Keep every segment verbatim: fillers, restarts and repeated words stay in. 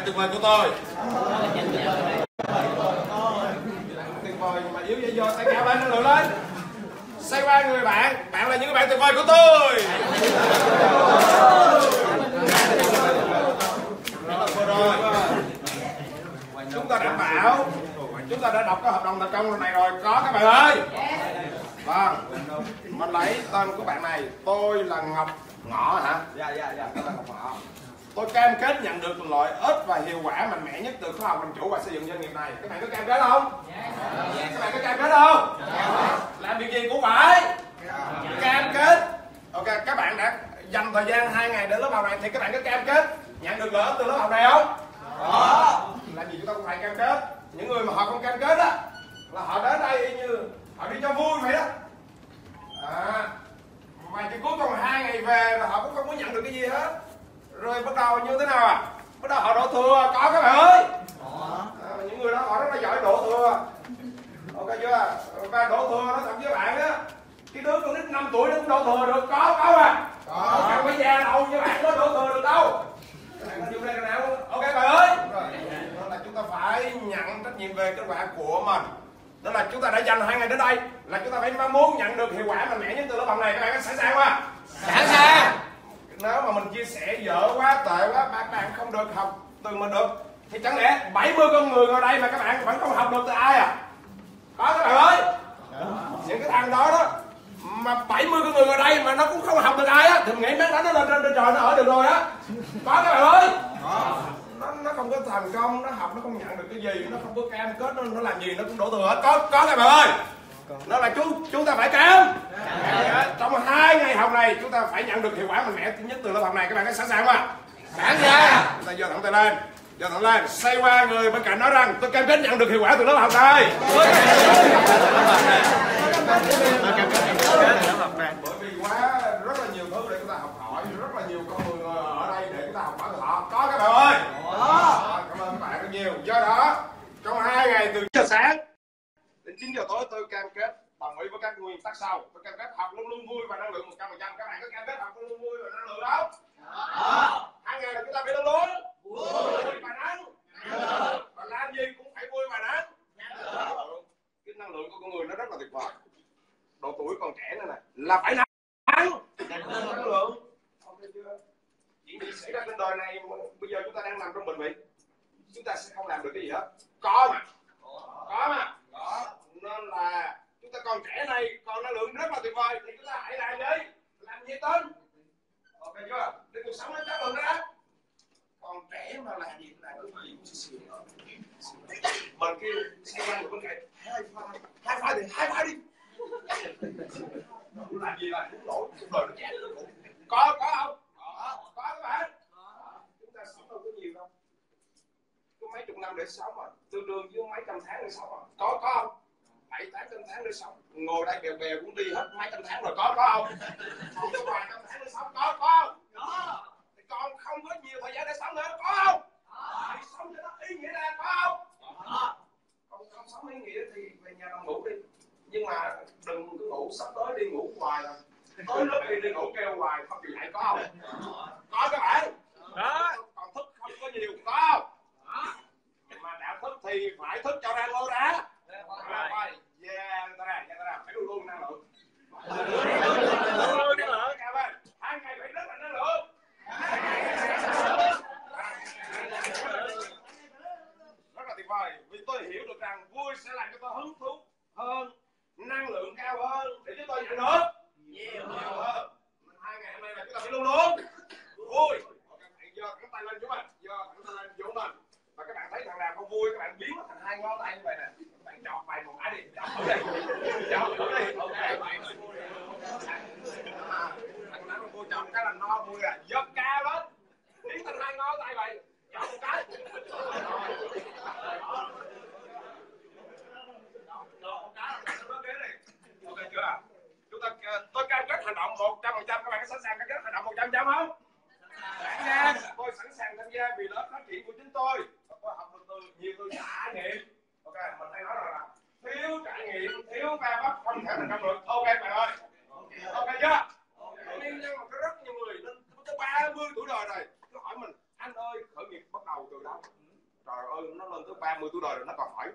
tuyệt vời của tôi. Tuyệt vời mà yếu dây do tay cao lên, năng lượng lên. Xoay qua người bạn, bạn là những bạn tuyệt vời của tôi. Vừa rồi chúng ta đảm bảo chúng ta đã đọc cái hợp đồng thành công này rồi, có các bạn ơi. Vâng, mình lấy tên của bạn này, tôi là Ngọc Ngọ hả? Dạ dạ dạ, tôi là Ngọc Ngọ. Tôi cam kết nhận được lợi ích và hiệu quả mạnh mẽ nhất từ khoa học làm chủ và xây dựng doanh nghiệp này. Các bạn có cam kết không? Các bạn có cam kết không? Làm việc gì cũng phải cam kết. Ok, các bạn đã dành thời gian hai ngày đến lớp học này thì các bạn có cam kết nhận được lợi ích từ lớp học này không? Đó. Làm gì chúng ta cũng phải cam kết. Những người mà họ không cam kết á là họ đến đây y như họ đi cho vui vậy đó. À, mà chỉ cuối cùng hai ngày về là họ cũng không có nhận được cái gì hết. Rồi bắt đầu như thế nào à? Bắt đầu họ đổ thừa, có các bạn ơi. À, những người đó họ rất là giỏi đổ thừa. Ok chưa? Và đổ thừa nó thật với bạn á. Cái đứa con nít năm tuổi nó cũng đổ thừa được, có có à? Có. Không phải già đâu với bạn nó đổ thừa được đâu. Bạn có đây cái nào? Ok bạn ơi. Đó là chúng ta phải nhận trách nhiệm về kết quả của mình. Đó là chúng ta đã dành hai ngày đến đây là chúng ta phải muốn nhận được hiệu quả mạnh mẽ nhất từ lớp học này. Các bạn có sẵn sàng không? Sẵn sàng. Nếu mà mình chia sẻ dở quá, tệ quá, các bạn không được học từ mình được thì chẳng lẽ bảy mươi con người ngồi đây mà các bạn vẫn không học được từ ai à? Có các bạn ơi. Những cái thằng đó đó mà bảy mươi con người ngồi đây mà nó cũng không học được ai á thì mình nghĩ mấy đó nó lên trên trời nó ở được rồi á. Có các bạn ơi. Nó, nó không có thành công, nó học nó không nhận được cái gì, nó không có cam kết, nó, nó làm gì nó cũng đổ thừa hết. Có có các bạn ơi. Đó là chúng chúng ta phải cam. Trong hai ngày học này chúng ta phải nhận được hiệu quả mạnh mẽ nhất từ lớp học này. Các bạn có sẵn sàng không? Sẵn sàng. Chúng ta giơ thẳng tay lên, giơ thẳng lên, xoay qua người bên cạnh nói rằng tôi cam kết nhận được hiệu quả từ lớp học này. Bởi vì quá rất là nhiều thứ để chúng ta học hỏi, rất là nhiều con người ở đây để chúng ta học hỏi từ họ. Có các bạn ơi. Cảm ơn các bạn rất nhiều. Do đó trong hai ngày từ chín giờ sáng đến chín giờ tối tôi cam kết đồng ý với các nguyên tắc sau. Tôi cam kết học luôn luôn vui và năng lượng một trăm phần trăm. Các bạn có cam kết học luôn luôn vui và năng lượng không? Đó. Hai ngày là chúng ta phải luôn luôn vui và năng và làm gì cũng phải vui và năng. Cái năng lượng của con người nó rất là tuyệt vời. Độ tuổi còn trẻ nữa này là phải năng năng lượng. Chuyện gì xảy ra trên đời này bây giờ chúng ta đang nằm trong bệnh viện, chúng ta sẽ không làm được cái gì hết. Có mà, có mà, có. Nên là chúng ta còn trẻ này, còn năng lượng rất là tuyệt vời thì chúng ta hãy làm đi, làm nhiệt tình. Ok chưa? Để cuộc sống nó chất lượng ra. Còn trẻ mà làm gì là cứ phải mình kêu xe quanh của bên cạnh hai pha, hai pha thì hai pha đi. Làm gì là cũng lỗi cuộc đời nó chán. Có có không? Có, có các bạn. Chúng ta sống đâu có nhiều đâu. Có mấy chục năm để sống mà, tương đương với mấy trăm tháng để sống mà. Có có không? Bảy tám trăm tháng để sống. Ngồi đây bèo bèo cũng đi hết mấy trăm tháng rồi, có có không? Không có vài trăm tháng để sống, có có không? Có. Thì còn không có nhiều thời gian để sống nữa, có không? Có. Thì sống cho nó ý nghĩa ra, có không? Có. Còn không sống ý nghĩa thì về nhà nằm ngủ đi. Nhưng mà đừng cứ ngủ, sắp tới đi ngủ hoài rồi. Tối lúc đi đi ngủ kêu hoài không chịu dậy, có không? Có các bạn. Đó. Còn thức không có nhiều, có không? Mà đã thức thì phải thức cho ra lô ra. Rồi, yeah, ta ra, ta ra, phải luôn luôn năng lượng. Luôn luôn năng lượng các bạn. Hai ngày phải rất là năng lượng. Rất là tuyệt vời, vì tôi hiểu được rằng vui sẽ làm cho tôi hứng thú hơn, năng lượng cao hơn để chúng tôi nhận được nhiều hơn. Hai ngày hôm nay là chúng ta phải luôn luôn vui. Giơ thẳng tay lên chúng mình, giơ thẳng tay lên chúng mình. Và các bạn thấy thằng nào không vui các bạn biến nó thành hai ngón tay như vậy nè. Các bạn chọn vài một cái đi, chọn thử đi, chọn thử đi. Ok. Thằng nào không vui chọn cái là no vui à, giơ cao lên, biến thành hai ngón tay vậy, chọn một cái. Ok chưa? Chúng ta tôi cam kết hành động một trăm phần trăm. Các bạn có sẵn sàng cam kết hành động một trăm phần trăm không? Sẵn sàng. Tôi sẵn sàng tham gia vì lợi ích phát triển của chính tôi. Tôi học được từ nhiều từ trải nghiệm. Ok, mình hay nói rằng là thiếu trải nghiệm, thiếu va vấp không thể thành công được. Ok bạn ơi. Ok chưa? Nguyên nhân là có rất nhiều người lên tới ba mươi tuổi đời rồi cứ hỏi mình anh ơi khởi nghiệp bắt đầu từ đâu?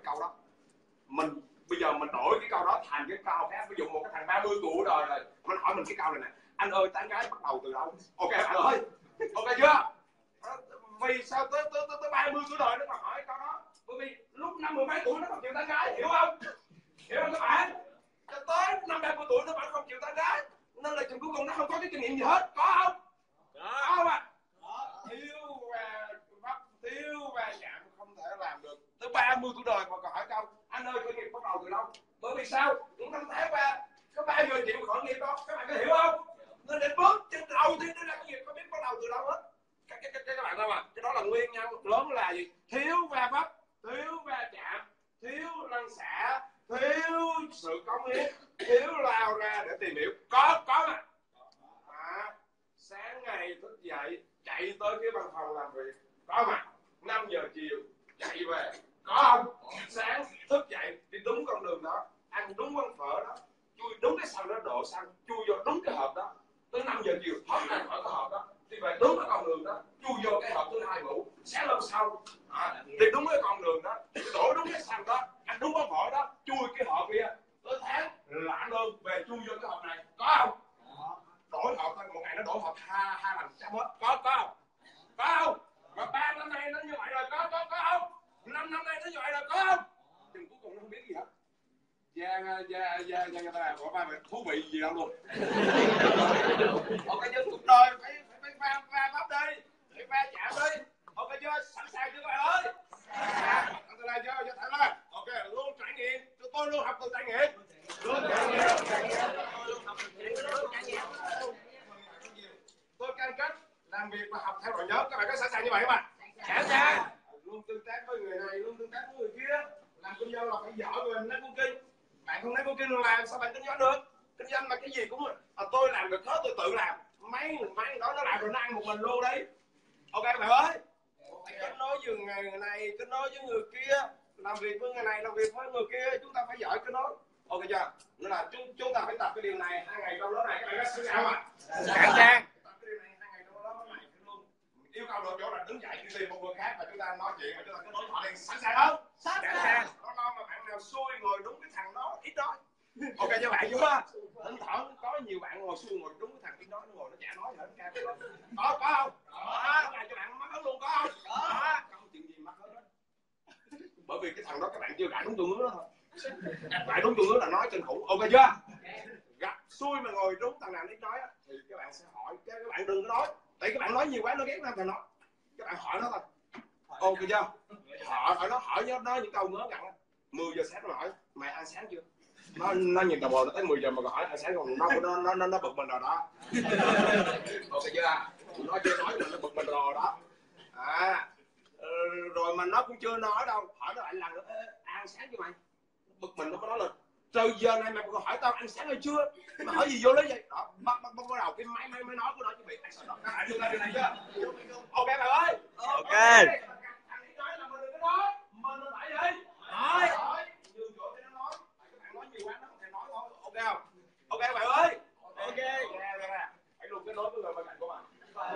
câu đó. Mình bây giờ mình đổi cái câu đó thành cái câu khác. Ví dụ một cái thằng ba mươi tuổi rồi rồi mình hỏi mình cái câu này nè: anh ơi tán gái bắt đầu từ đâu? Ok bạn ơi, ok chưa? Vì sao tới tới tới, tới ba mươi tuổi rồi nó mà hỏi câu đó? Bởi vì lúc năm mười mấy tuổi nó không chịu tán gái, hiểu không? Hiểu không các bạn? Cho tới năm ba mươi tuổi nó vẫn không chịu tán gái, nên là chừng cuối cùng nó không có cái kinh nghiệm gì hết, có không? Có không ạ? Thiếu và bắt thiếu và chạm không thể làm được. Tới ba mươi tuổi đời mà còn hỏi câu anh ơi khởi nghiệp bắt đầu từ đâu? Bởi vì sao? Những năm tháng qua có bao giờ chịu khởi nghiệp đâu, các bạn có hiểu không? Nên để bước trên đầu tiên để làm cái nghiệp có biết bắt đầu từ đâu hết. Các, các, các, các bạn đâu mà cái đó là nguyên nhân lớn là gì? Thiếu va vấp, thiếu va chạm, thiếu lăn xả, thiếu sự cống hiến, thiếu lao ra để tìm hiểu. Có có mà à, sáng ngày thức dậy chạy tới cái văn phòng làm việc, có mà năm giờ chiều chạy về, có không? Sáng thức dậy đi đúng con đường đó, ăn đúng quán phở đó, chui đúng cái xăng đó độ xăng, chui vô đúng cái hộp đó, tới năm giờ chiều hết ra khỏi cái hộp đó, đi về đúng cái con đường đó, chui vô cái hộp thứ hai ngủ, sáng hôm sau à, đi đúng cái con đường đó, đổ đúng cái xăng đó, ăn đúng quán phở đó, chui cái hộp kia, tới tháng lạ lơn về chui vô cái hộp này, có không? Đổi hộp thôi, một ngày nó đổi hộp hai hai lần trăm hết, có có không? Có không? Mà ba năm nay nó như vậy rồi, có có có không? Năm năm nay nó như vậy rồi, có không? Chừng cuối cùng nó không biết gì hết. Giang Giang Giang Giang ta bỏ ba mày thú vị gì đâu luôn. Ok chưa? Cuộc đời phải phải phải va va vấp đi, phải va chạm đi. Ok chưa? Sẵn sàng chưa các bạn ơi? Sẵn sàng chưa? Cho thẳng lên. Ok, luôn trải nghiệm. Tôi luôn học từ trải nghiệm. Luôn trải nghiệm. Tôi cam kết làm việc và học theo đội nhóm. Các bạn có sẵn sàng như vậy không ạ? Sẵn sàng. Luôn tương tác với người này, luôn tương tác với người kia. Làm kinh doanh là phải giỏi về networking. Bạn không networking làm sao bạn kinh doanh được? Kinh doanh mà cái gì cũng à, tôi làm được hết, tôi tự làm. Mấy mấy đó nó làm rồi nó ăn một mình luôn đấy. Ok các bạn ơi. Phải kết nối với người này, kết nối với người kia, làm việc với người này, làm việc với người kia, chúng ta phải giỏi kết nối. Ok chưa? Nên là chúng chúng ta phải tập cái điều này hai ngày trong đó này, các bạn có sẵn sàng không ạ? Sẵn sàng. Tập cái điều này hai ngày trong đó này luôn. Yêu cầu đội chỗ là đứng dậy đi tìm một người khác và chúng ta nói chuyện và chúng ta kết nối họ liền. Sẵn sàng không? Sẵn sàng. Nó lo mà bạn nào xui ngồi đúng cái thằng đó ít nói. Ok cho bạn chưa? Thỉnh thoảng có nhiều bạn ngồi xui ngồi đúng cái thằng ít nói, nó ngồi nó chả nói gì hết. Có có không? Có. Cái cho bạn mắc hết luôn, có không? Có. Không chuyện gì mắc hết đó. Bởi vì cái thằng đó các bạn chưa gãi đúng tương ứng đó thôi. Gãi đúng tương ứng là nói kinh khủng. Ok chưa? Gặp xui mà ngồi đúng thằng nào ít nói á thì các bạn sẽ hỏi, các bạn đừng có nói. Tại các bạn nói nhiều quá nó ghét thằng nó. Các bạn hỏi nó thôi. Ok chưa? Họ hỏi nó hỏi nó nói những câu ngớ ngẩn. mười giờ sáng nó hỏi mày ăn sáng chưa? Nó nó nhìn đồng hồ nó tới mười giờ mà còn hỏi ăn sáng còn nó nó nó nó, nó bực mình rồi đó. Ok chưa? Nó chưa nói là nó bực mình rồi đó. À ừ, rồi mà nó cũng chưa nói đâu, hỏi nó lại lần nữa ăn sáng chưa mày? Bực mình nó có nói là trời giờ này mày còn hỏi tao ăn sáng hay chưa? Mà hỏi gì vô lấy vậy? Đó, bắt bắt bắt đầu cái máy máy máy nói của nó chứ bị ăn sợ đó. Các bạn đưa ra điều này chưa? Ok bạn ơi. Ok. Thằng nói là mình đừng có nói, mình phải gì? Nói. Nhường chỗ cho nó nói. Các bạn nói nhiều quá nó không thể nói thôi. Ok không? Ok các bạn ơi. Ok. Hãy luôn cái nói với người bên cạnh của bạn.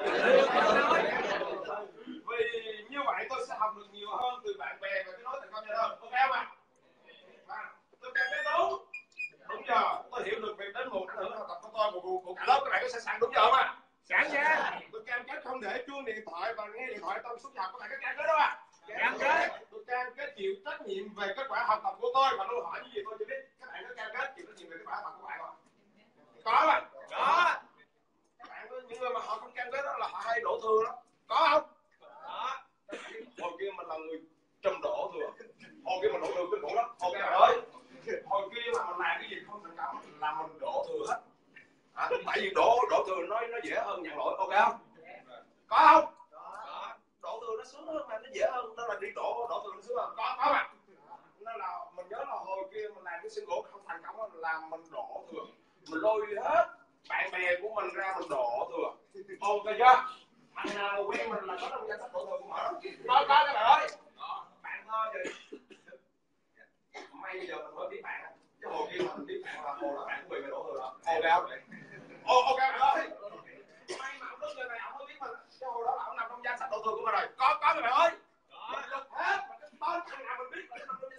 Vì như vậy tôi sẽ học được nhiều hơn từ bạn bè và cái nói thành công nhiều hơn. Ok không ạ? Tôi cảm thấy đúng. Đúng giờ tôi hiểu được việc đến một ảnh hưởng học tập của tôi của, của cả lớp. Các bạn có sẵn sàng đúng giờ không ạ? Sẵn sàng. Tôi cam kết không để chuông điện thoại và nghe điện thoại trong suốt giờ. Các bạn có cam kết đâu ạ? Cam kết. Tôi cam kết chịu trách nhiệm về kết quả học tập của tôi và luôn hỏi những gì tôi chưa biết. Các bạn có cam kết chịu trách nhiệm về kết quả học tập của bạn không? Có mà. Có. Các bạn có những người mà họ không cam kết đó là họ hay đổ thừa đó. Có không? Có. Hồi kia mình là người trầm đổ thừa. Hồi kia mình đổ thừa kinh khủng lắm. Ok bạn ơi. Hồi kia mà mình làm cái gì không thành công là mình đổ thừa hết. À, tại vì đổ đổ thừa nói nó dễ hơn nhận lỗi. Ok không? Có không? Có. Đổ thừa nó sướng hơn mà nó dễ hơn, đó là đi đổ đổ thừa nó sướng hơn. Có có mà. Nên là mình nhớ là hồi kia mình làm cái single không thành công là mình đổ thừa, mình lôi hết bạn bè của mình ra mình đổ thừa. Ok chưa? Thằng nào quen mình là có trong danh sách đổ thừa của họ. Có có các bạn ơi. Bạn thôi gì? May bây giờ mình mới biết bạn, cái hồi kia mà mình biết bạn là hồi đó bạn cũng bị đổ thừa rồi. Ok không? Ô, ok bạn ơi. May mà ông người này ông mới biết mình, cái hồi đó là ông nằm trong danh sách đổ thừa của mình rồi. Có có các bạn ơi. Có. Mình hết, mà cái tên thằng nào mình biết là nằm trong danh sách đổ thừa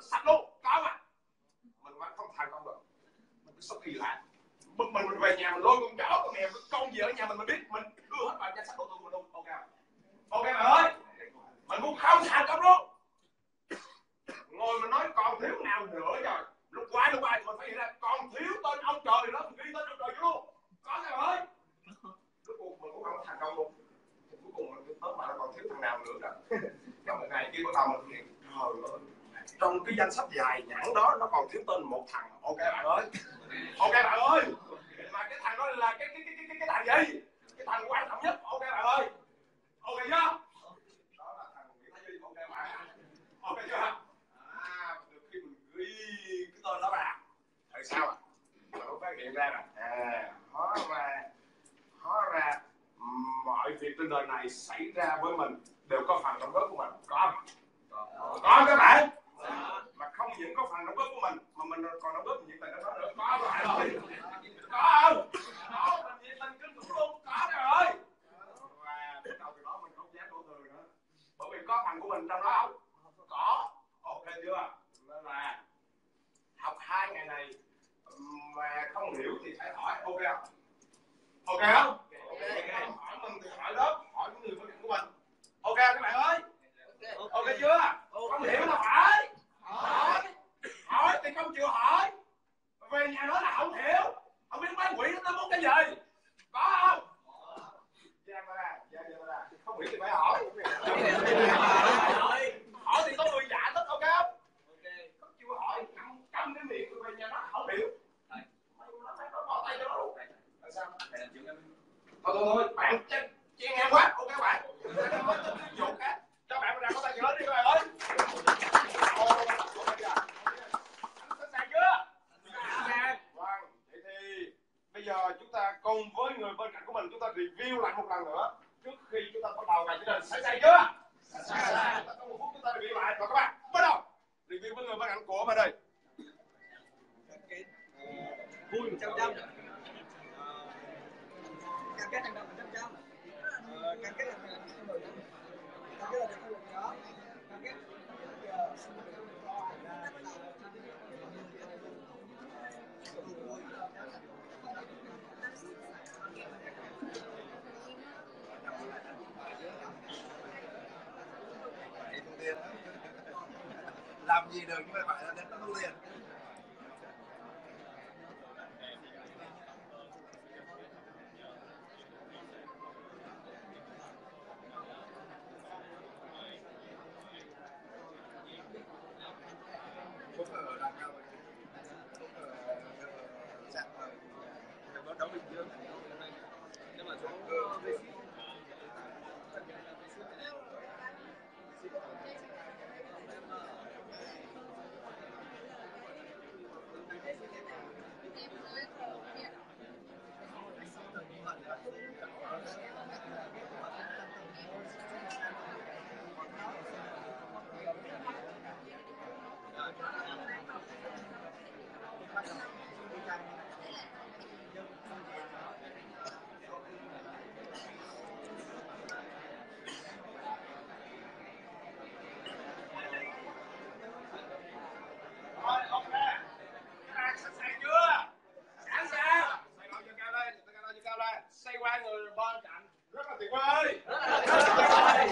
sạch luôn, có mà. Mình mà không thành công được, mình cứ sống kỳ lạ. Mình mình về nhà mình lôi con chó con mèo con gì ở nhà mình mình biết, mình đưa hết vào danh sách đầu tư của mình luôn. Ok không? Ok mày ơi, mình cũng không thành công luôn. Ngồi mình nói còn thiếu nào nữa rồi, lúc qua lúc qua mình phải nghĩ ra còn thiếu tên ông trời đó, mình ghi tên ông trời luôn. Có mày ơi. Cuối cùng mình cũng không thành công luôn. Cuối cùng mình tới mà nó còn thiếu thằng nào nữa rồi. Trong một ngày kia bắt đầu mình nghĩ trời ơi, trong cái danh sách dài nhãn đó nó còn thiếu tên một thằng. Ok bạn ơi, ok bạn ơi, mà cái thằng đó là cái cái cái cái cái thằng gì, cái thằng quan trọng nhất. Ok bạn ơi, ok chưa? Đó là thằng Nguyễn Thái Duy. Ok bạn, ok chưa? À, từ khi mình ghi cái tên đó vào tại sao ạ? Mình cũng phát hiện ra là à, hóa ra hóa ra mọi việc trên đời này xảy ra với mình đều có phần đóng góp của mình. Có không? Có các bạn. Mà không những có phần đóng góp của mình mà mình còn đóng góp nhiệt tình đó nữa. Có các bạn ơi. Có không? Có, mình nhiệt tình kinh khủng luôn. Có các bạn ơi. Và bắt đầu từ đó mình không dám đổ thừa nữa, bởi vì có phần của mình trong đó không? Có. Ok chưa? Nên là học hai ngày này mà không hiểu thì phải hỏi. Ok không? Ok không? Ok. Hỏi mình thì hỏi lớp, hỏi những người bên cạnh của mình. Ok các bạn ơi. Ok chưa? Không hiểu là phải hỏi. Hỏi thì không chịu hỏi, về nhà nói là không hiểu, không biết bán quỷ nó muốn cái gì. Có không? Giang ra, Giang ra, không hiểu thì phải hỏi. Hỏi thì có người giả tất. Ok không? Không chịu hỏi, cầm, cầm cái miệng về nhà nó không hiểu. Nó phải bỏ tay cho nó luôn. Tại sao? Thôi thôi thôi, bạn chen ngang quá. Ok bạn. Vụ khác. Cho bạn ra có tay nhớ đi các bạn ơi. Sẵn sàng chưa? Sẵn sàng. Vâng, vậy thì bây giờ chúng ta cùng với người bên cạnh của mình chúng ta review lại một lần nữa trước khi chúng ta bắt đầu bài chương trình. Sẵn sàng chưa? Sẵn sàng. Chúng ta có một phút chúng ta review lại. Rồi các bạn, bắt đầu. Review với người bên cạnh của mình đây. Vui một trăm trăm. Cam kết hành động một trăm trăm. Cam kết là không đổi lắm. Cam kết là không đổi chó. Cam kết giờ làm gì được nhưng mà phải là đến nó thu tiền. Phúc ở đằng cao rồi. Phúc ở dạng rồi. Nó đấu Bình Dương. Nhưng mà xuống Rồi, ok. Các bạn sẵn sàng chưa? Sẵn sàng. Xoay đầu giơ cao lên, giơ cao lên, giơ cao lên. Xoay qua người bên cạnh. Rất là tuyệt vời. Rất là tuyệt vời.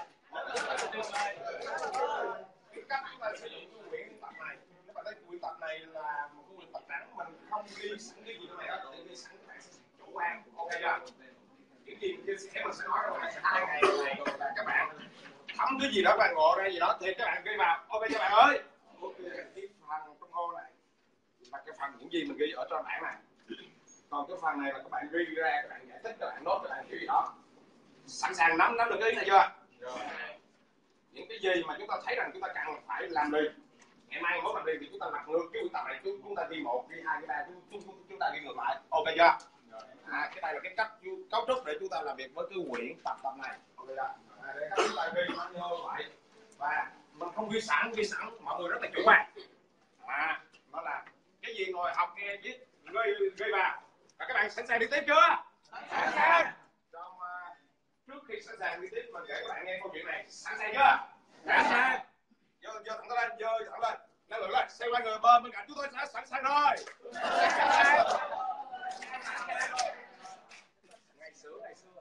Cái cách chúng ta sử dụng cái quyển tập này, các bạn thấy quyển tập này là một cái quyển tập trắng, mình không ghi sẵn cái gì trong này hết, để ghi sẵn các bạn chủ quan. Ok chưa? Những gì mình chia sẻ mình sẽ nói rồi, sẽ hai ngày này rồi là các bạn thấm cái gì đó, các bạn ngộ ra gì đó thì các bạn ghi vào. Ok các bạn ơi. Ok, cái phần trong ô này là cái phần những gì mình ghi ở trên bảng này, còn cái phần này là các bạn ghi ra, các bạn giải thích, các bạn nốt, các bạn kiểu gì đó. Sẵn sàng nắm nắm được cái ý này chưa? Rồi. Những cái gì mà chúng ta thấy rằng chúng ta cần phải làm đi, ngày mai muốn làm đi thì chúng ta lật ngược cái quyển tập này, chúng, chúng ta ghi một, ghi hai, ghi ba, chúng, chúng, chúng ta ghi ngược lại. Ok chưa? À, cái này là cái cách cấu trúc để chúng ta làm việc với cái quyển tập tập này. Ok chưa? À, để các chúng ta ghi nó như vậy, và mình không ghi sẵn, ghi sẵn mọi người rất là chủ quan. À, nó là cái gì ngồi học nghe viết ghi ghi vào. Và các bạn sẵn sàng đi tiếp chưa? Sẵn sàng. Trong uh, trước khi sẵn sàng đi tiếp mình kể các bạn nghe câu chuyện này. Sẵn sàng chưa? Sẵn sàng. Giơ giơ thẳng tay lên, giơ thẳng lên. xoay qua người bên bên cạnh chúng tôi sẽ sẵn sàng rồi. Ngày xưa, ngày xưa.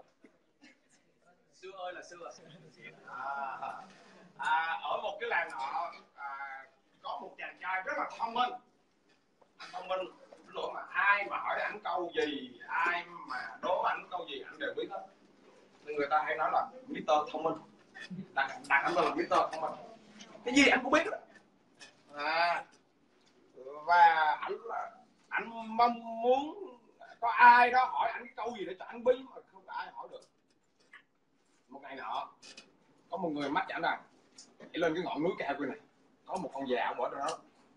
Xưa ơi là xưa. À, à, ở một cái làng nọ à, có một chàng trai rất là thông minh. Anh thông minh lỗi mà ai mà hỏi ảnh câu gì, ai mà đố ảnh câu gì ảnh đều biết hết. Nên người ta hay nói là mít tơ thông minh. Đặt đặt ảnh là mít tơ thông minh. Cái gì anh cũng biết đó. À, và ảnh là ảnh mong muốn có ai đó hỏi ảnh cái câu gì để cho ảnh bí mà không có ai hỏi được. Một ngày nọ có một người mách cho ảnh rằng đi lên cái ngọn núi cao kia này có một con già ông ở đó.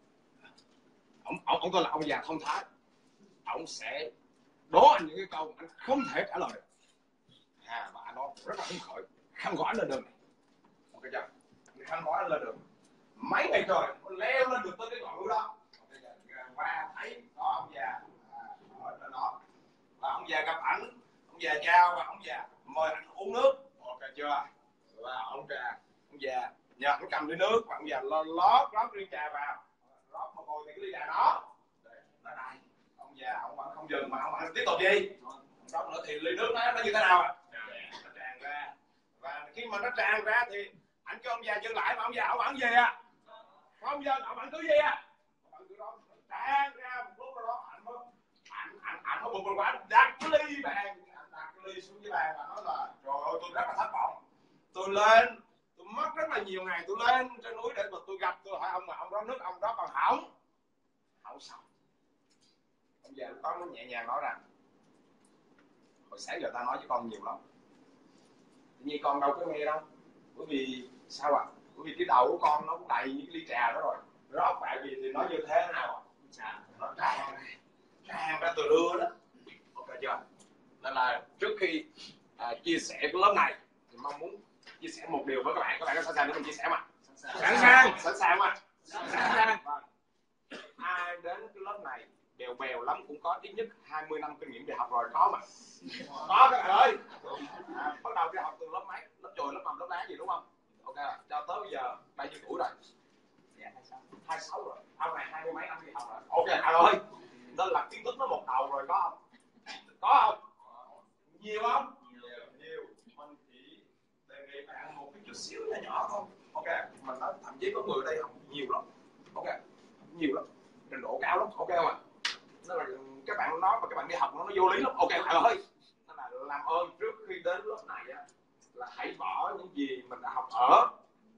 Ông ông ông tên là ông già thông thái. Ông sẽ đố anh những cái câu anh không thể trả lời được. À và anh nói rất là hứng khởi, khăn gói lên đường này. Ok chưa? Khăn gói lên đường. Mấy ngày trời leo lên được tới cái ngọn núi đó. Qua thấy có ông già ở đó. Và ông già gặp ảnh, ông già chào và ông già mời anh uống nước. Ok chưa? Và ông trà, ông già nhờ anh cầm ly nước và ông già lót lót ly trà vào, rót một hồi thì cái ly trà đó. Nó đây. Ông già ông vẫn không dừng mà ông vẫn tiếp tục gì? Rót nữa thì ly nước nó nó như thế nào ạ? Nó tràn ra. Và khi mà nó tràn ra thì anh kêu ông già dừng lại mà ông già ông vẫn gì à? Không dừng, ông vẫn cứ gì à? Tràn ra một lúc đó anh mới anh anh anh mới bực quá đặt cái ly bàn đặt cái ly xuống dưới bàn và nói là trời ơi tôi rất là thất vọng, tôi lên tôi mất rất là nhiều ngày tôi lên trên núi để mà tôi gặp tôi hỏi ông mà ông rót nước ông đó còn hỏng hỏng xong. Ông già lúc đó nó nhẹ nhàng nói rằng hồi sáng giờ ta nói với con nhiều lắm, tự nhiên con đâu có nghe đâu, bởi vì sao ạ? À? Bởi vì cái đầu của con nó cũng đầy những cái ly trà đó rồi, rót tại vì thì nó như thế nào à? Nó tràn tràn ra từ lưa đó. Ok chưa? Nên là trước khi à, chia sẻ cái lớp này thì mong muốn chia sẻ một điều với các bạn. Các bạn có sẵn sàng để mình chia sẻ mà? Sẵn sàng. Sẵn sàng mà? Sẵn sàng. Vâng. Ai đến cái lớp này bèo bèo lắm cũng có ít nhất hai mươi năm kinh nghiệm đại học rồi, có mà. Có các bạn ơi. À, bắt đầu đi học từ lớp mấy? Lớp chồi, lớp mầm, lớp đá gì đúng không? Ok, cho tới bây giờ bao nhiêu tuổi rồi? Dạ hai mươi sáu. hai mươi sáu rồi. Ông này hai mươi mấy năm đi học rồi. Ok bạn ơi. Nên là kiến thức nó một đầu rồi có không? Có không? Nhiều không? Nhiều. Nhiều. Mình chỉ đề nghị bạn một cái chút xíu nhỏ nhỏ thôi. Ok. Mình nói thậm chí có người ở đây học nhiều lắm. Ok. Nhiều lắm. Trình độ cao lắm. Ok không ạ? Nên là các bạn nói mà các bạn đi học nó nó vô lý lắm. Ok bạn ơi. Nên là làm ơn trước khi đến lớp này á là hãy bỏ những gì mình đã học ở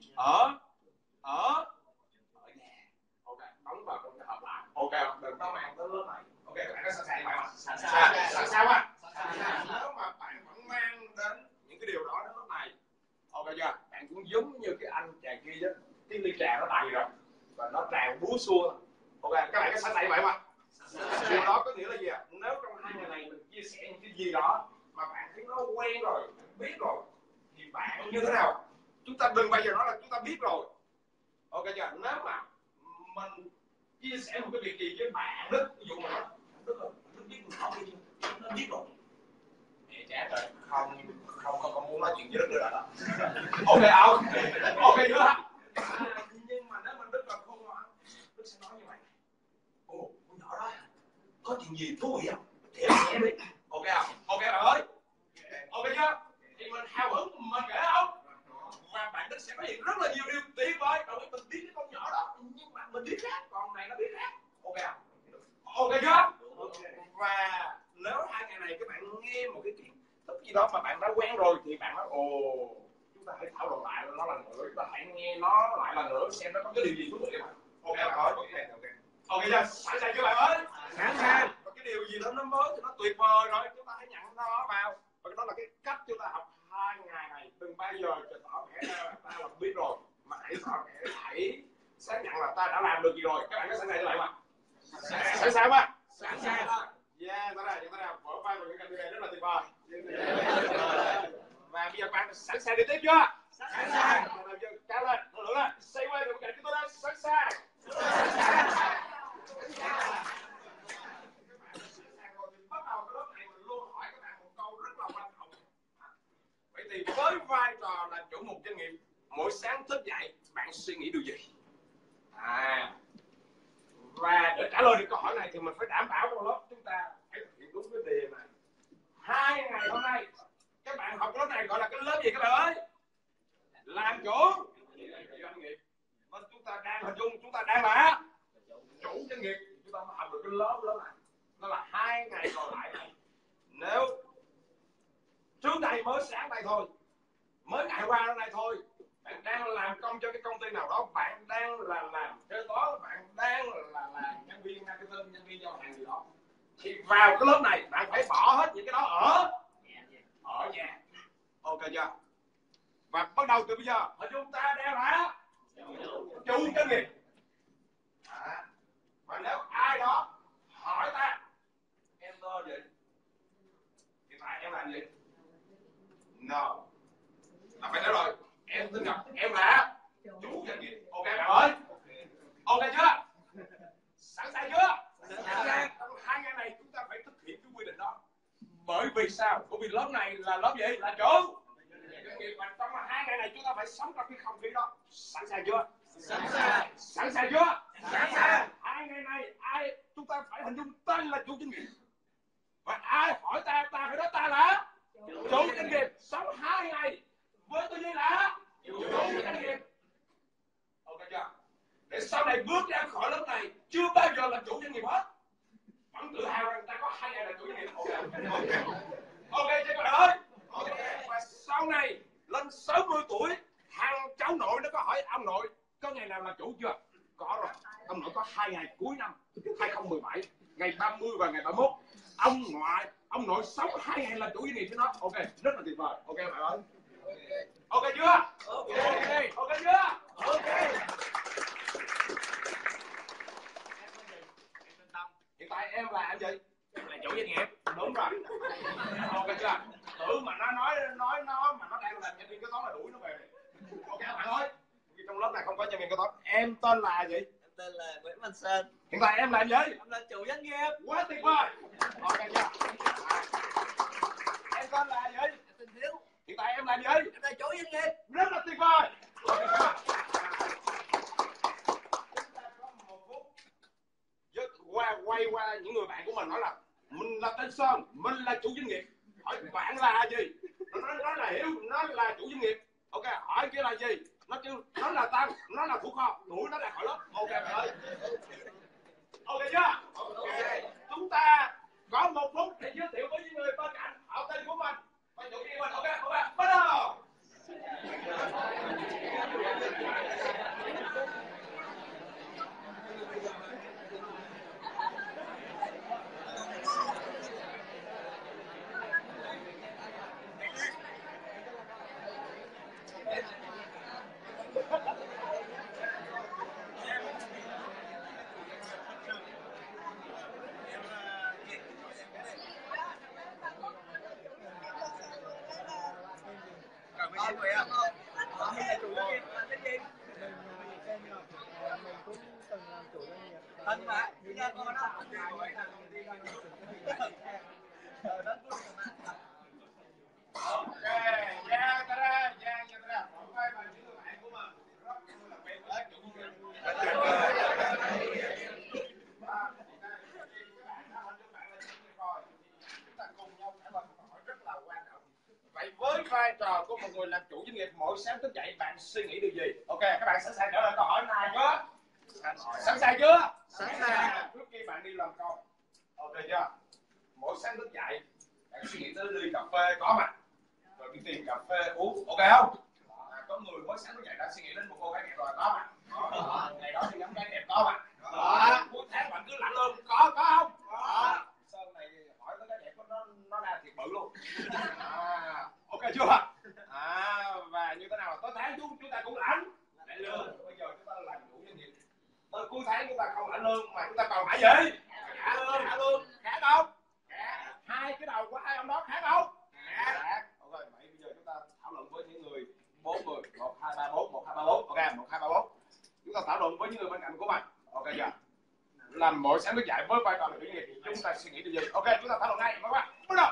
ở ở ở nhà. Ok. Đóng vào trong cái hộp lại. Ok. Đừng có mang tới lớp này. Ok, các bạn có sẵn sàng bạn ạ? Sẵn sàng. Sẵn sàng không? Nếu mà bạn vẫn mang đến những cái điều đó đến lúc này, ok chưa? Bạn cũng giống như cái anh chàng kia đó, cái ly trà nó đầy rồi và nó tràn búa xua. Ok, các bạn có sẵn sàng vậy không ạ? Điều đó có nghĩa là gì ạ? Nếu trong hai ngày này mình chia sẻ những cái gì đó mà bạn thấy nó quen rồi, bạn biết rồi, thì bạn như thế nào? Chúng ta đừng bao giờ nói là chúng ta biết rồi. Ok chưa? Nếu mà mình chia sẻ một cái việc gì với bạn đó, ví dụ mà nó tức là nó biết mình học đi chưa? Nó biết rồi. Mẹ trẻ rồi, không không không, không muốn nói chuyện với Đức nữa đó. Ok không? Ok chưa? À, nhưng mà nếu mình Đức là không nói, Đức sẽ nói như vậy. Ồ, con nhỏ đó có chuyện gì thú vị không? Kể nghe đi. Ok không? Ok bạn ơi. Ok chưa? Thì mình hào hứng mình kể không? Và bạn Đức sẽ phát hiện rất là nhiều điều tuyệt vời. Rồi mình biết cái con nhỏ đó, nhưng mà mình biết khác, còn này nó biết khác. Ok không? Ok chưa? Và nếu hai ngày này các bạn nghe một cái kiến thức gì đó mà bạn đã quen rồi thì bạn nói ồ, chúng ta hãy thảo luận lại nó lần nữa, chúng ta hãy nghe nó lại lần nữa xem nó có cái điều gì thú vị không? Ok bạn ơi. Ok ok chưa? Sẵn sàng chưa bạn ơi? Sẵn sàng. Và cái điều gì đó nó mới thì nó tuyệt vời rồi, chúng ta hãy nhận nó vào. Và đó là cái cách chúng ta học hai ngày này. Đừng bao giờ cho tỏ vẻ ra là ta là biết rồi, mà hãy tỏ vẻ hãy xác nhận là ta đã làm được gì rồi. Các bạn có sẵn sàng như vậy mà? Sẵn sàng không? Sẵn sàng. Yeah, ta đây, ta đây, vỗ vai vào những cái này rất là tuyệt vời. Và bây giờ bạn sẵn sàng đi tiếp chưa? Sẵn sàng. Cao lên, nỗ lực lên. Say quay về cạnh chúng tôi đây, sẵn sàng. Bắt đầu cái lớp này mình luôn hỏi các bạn một câu rất là quan trọng. Vậy thì với vai trò là chủ mục doanh nghiệp, mỗi sáng thức dậy bạn suy nghĩ điều gì? À, trả lời được câu hỏi này thì mình phải đảm bảo trong lớp chúng ta phải thực hiện đúng cái đề này. Hai ngày hôm nay các bạn học lớp này gọi là cái lớp gì các bạn ơi? Làm chủ doanh nghiệp. Nên chúng ta đang hình dung chúng ta đang là chủ doanh nghiệp, chúng ta mới học được cái lớp lớp này. Nó là hai ngày còn lại này. Nếu trước đây mới sáng nay thôi, mới ngày qua hôm nay thôi, bạn đang làm công cho cái công ty nào đó, bạn đang là làm kế toán, bạn đang là làm nhân viên marketing, nhân viên giao hàng gì đó, thì vào cái lớp này bạn phải bỏ hết những cái đó ở ở nhà. Ok chưa? Và bắt đầu từ bây giờ chúng ta đang là chủ doanh nghiệp. À, và nếu ai đó hỏi ta enter gì, hiện tại em làm gì? No. Ta phải nói rồi, em tin rằng em là chủ doanh nghiệp. Ok bạn ơi? Ok chưa? Sẵn sàng chưa? Sẵn sàng. Trong hai ngày này chúng ta phải thực hiện cái quy định đó. Bởi vì sao? Bởi vì lớp này là lớp gì? Là chủ doanh nghiệp. Và trong hai ngày này chúng ta phải sống trong cái không khí đó. Sẵn sàng chưa? Sẵn sàng. Sẵn sàng chưa? Sẵn sàng. Hai ngày này ai chúng ta phải hình dung tên là chủ doanh nghiệp. Và ai hỏi ta, ta phải nói ta là chủ doanh nghiệp. Sống hai ngày với tư duy là chủ doanh nghiệp. Ok chưa? Để sau này bước ra khỏi lớp này chưa bao giờ là chủ doanh nghiệp hết, vẫn tự hào rằng ta có hai ngày là chủ doanh nghiệp. Ok, ok chưa các bạn ơi? Ok. Và sau này lên sáu mươi tuổi, hàng cháu nội nó có hỏi ông nội có ngày nào là chủ chưa? Có rồi. Ông nội có hai ngày cuối năm hai không một bảy, ngày ba mươi và ngày ba mươi mốt. Ông ngoại, ông nội sống hai ngày là chủ doanh nghiệp với nó. Ok, rất là tuyệt vời. Ok bạn ơi. Ok chưa? Ok. Ok chưa? Ok. Hiện tại em là anh gì? Em là chủ doanh nghiệp. Đúng rồi. Ok chưa? Tưởng mà nó nói nói nó mà nó đang làm nhân viên kế toán là đuổi nó về. Ok bạn ơi. Vì trong lớp này không có nhân viên kế toán. Em tên là gì? Em tên là Nguyễn Văn Sơn. Hiện tại em làm gì? Em là chủ doanh nghiệp. Quá tuyệt vời. Ok chưa? Em tên là gì? Em tên Hiếu. Hiện tại em làm gì? Em là chủ doanh nghiệp. Rất là tuyệt vời. Ok chưa? Chúng ta có một phút qua quay qua những người bạn của mình nói là mình là tên Sơn, mình là chủ doanh nghiệp. Hỏi bạn là gì? Nó nói, nó là Hiếu, nó là chủ doanh nghiệp. Ok, hỏi kia là gì? Nó kêu nó là Tăng, nó là thủ kho, đuổi nó ra khỏi lớp. Ok bạn ơi. Ok chưa? Ok. Chúng ta có một phút để giới thiệu với những người bên cạnh họ tên của mình và chủ doanh nghiệp mình. Ok, ok, bắt đầu. Thân mà, đi ra con đó. Ok, yeah, ta ra, yeah, yeah, ta ra. Một vai và những người bạn của mình rất là quen với chủ doanh nghiệp. Và các bạn đã hình dung bạn là chủ doanh nghiệp rồi. Chúng ta cùng nhau trả lời một câu hỏi rất là quan trọng. Vậy với vai trò của một người làm chủ doanh nghiệp, mỗi sáng thức dậy bạn suy nghĩ điều gì? Ok, các bạn sẵn sàng trả lời câu hỏi này chưa? Sẵn sàng chưa? Sẵn sàng. Trước khi bạn đi làm công, ok chưa? Mỗi sáng thức dậy bạn suy nghĩ tới ly cà phê có mặt, rồi đi tìm cà phê uống, ok không? À, có người mới sáng thức dậy đã suy nghĩ đến một cô gái đẹp rồi có mặt. Đó. Ngày đó thì ngắm gái đẹp có mặt. Đó. Cuối tháng bạn cứ lạnh lương có có không? Có. Sơn này hỏi tới cái đẹp nó nó ra thiệt bự luôn. À, ok chưa? À, và như thế nào là tới tháng chúng chúng ta cũng lãnh lãnh lương. Bây giờ chúng ta làm chủ doanh nghiệp. Tới cuối tháng chúng ta không lãnh lương mà chúng ta còn phải gì? Trả lương, trả lương, khác không? Khác. Hai cái đầu của hai ông đó khác không? Khác. Ok, vậy bây giờ chúng ta thảo luận với những người bốn người, một hai ba bốn, một hai ba bốn, ok, một hai ba bốn. Chúng ta thảo luận với những người bên cạnh của mình, ok chưa? Làm mỗi sáng thức dậy với vai trò là chủ doanh nghiệp thì chúng ta suy nghĩ điều gì? Ok, chúng ta thảo luận ngay, các bạn. Bắt đầu.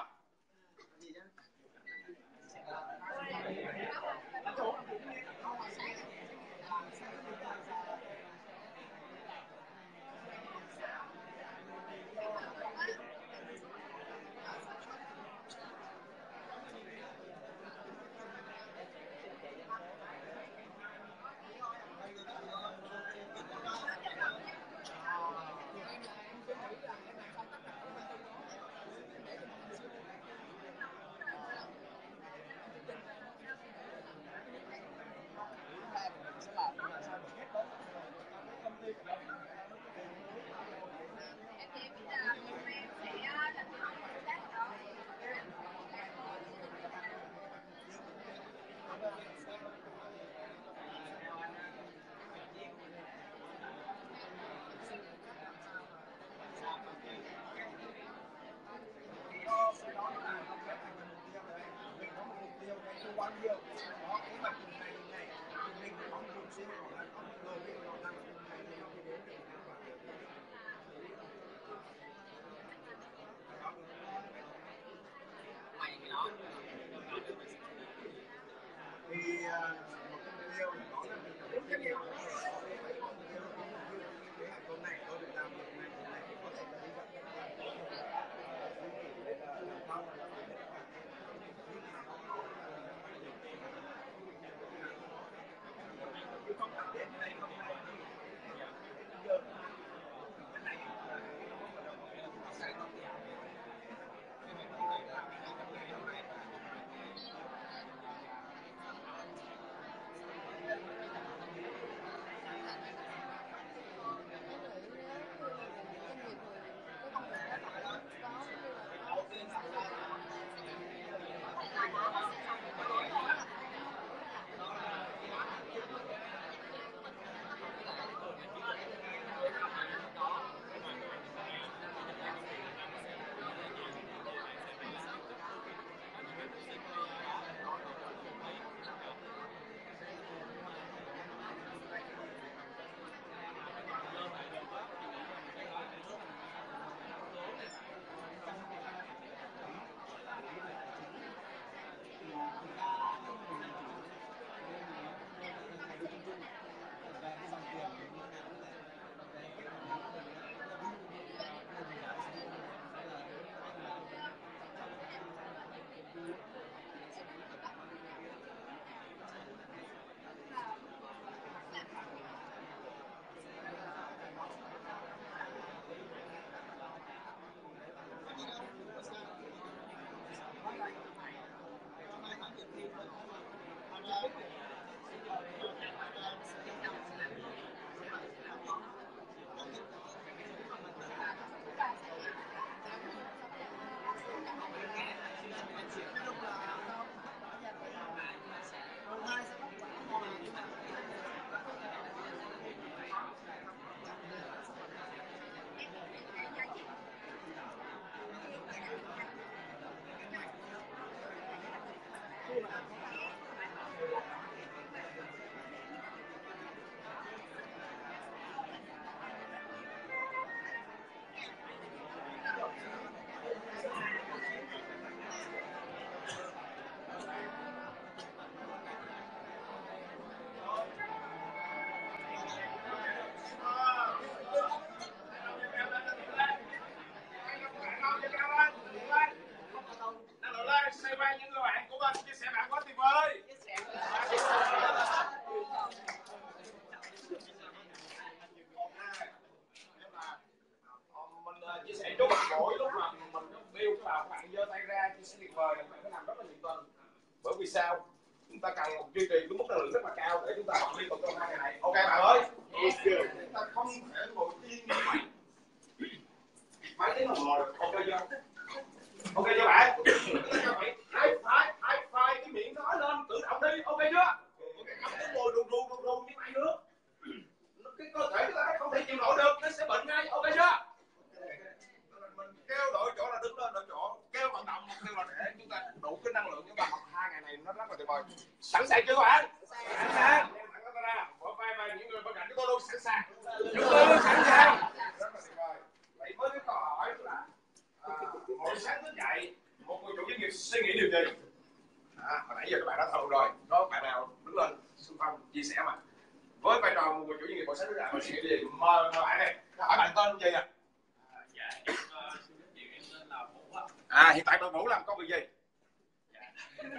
Bởi vì sao? Chúng ta cần một duy trì cái mức năng lượng rất là cao để chúng ta học liên tục trong hai ngày này. Ok bạn ơi. Chúng ta không thể ngồi yên như vậy mấy tiếng đồng hồ được. Ok chưa? Ok chưa bạn? Hãy phải hãy phải cái miệng nói lên tự động đi. Ok chưa? Không có ngồi đù đù đù đù như vậy nữa. Cái cơ thể chúng ta không thể chịu nổi được, nó sẽ bệnh ngay. Ok chưa? Mình kêu đổi chỗ là đứng lên đổi chỗ, kêu vận động kêu là để chúng ta đủ cái năng lượng chúng ta học hai ngày này nó rất là tuyệt vời. Sẵn sàng chưa các bạn? Sẵn sàng. Bỏ vai vai những người bên cạnh chúng tôi luôn sẵn sàng. Chúng tôi luôn sẵn sàng. Rất là tuyệt vời. Vậy với cái câu hỏi là à, mỗi sáng thức dậy một người chủ doanh nghiệp suy nghĩ điều gì? À, hồi nãy giờ các bạn đã thầu rồi, có bạn nào đứng lên xung phong chia sẻ mà? Với vai trò một người chủ doanh nghiệp mỗi sáng thức dậy suy nghĩ điều gì? Mời mời bạn này. Hỏi bạn tên gì ạ? Dạ, em xin giới thiệu em tên là Vũ ạ. À, hiện tại bạn Vũ làm công việc gì? Dạ.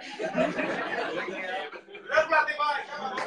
Rất là tuyệt vời.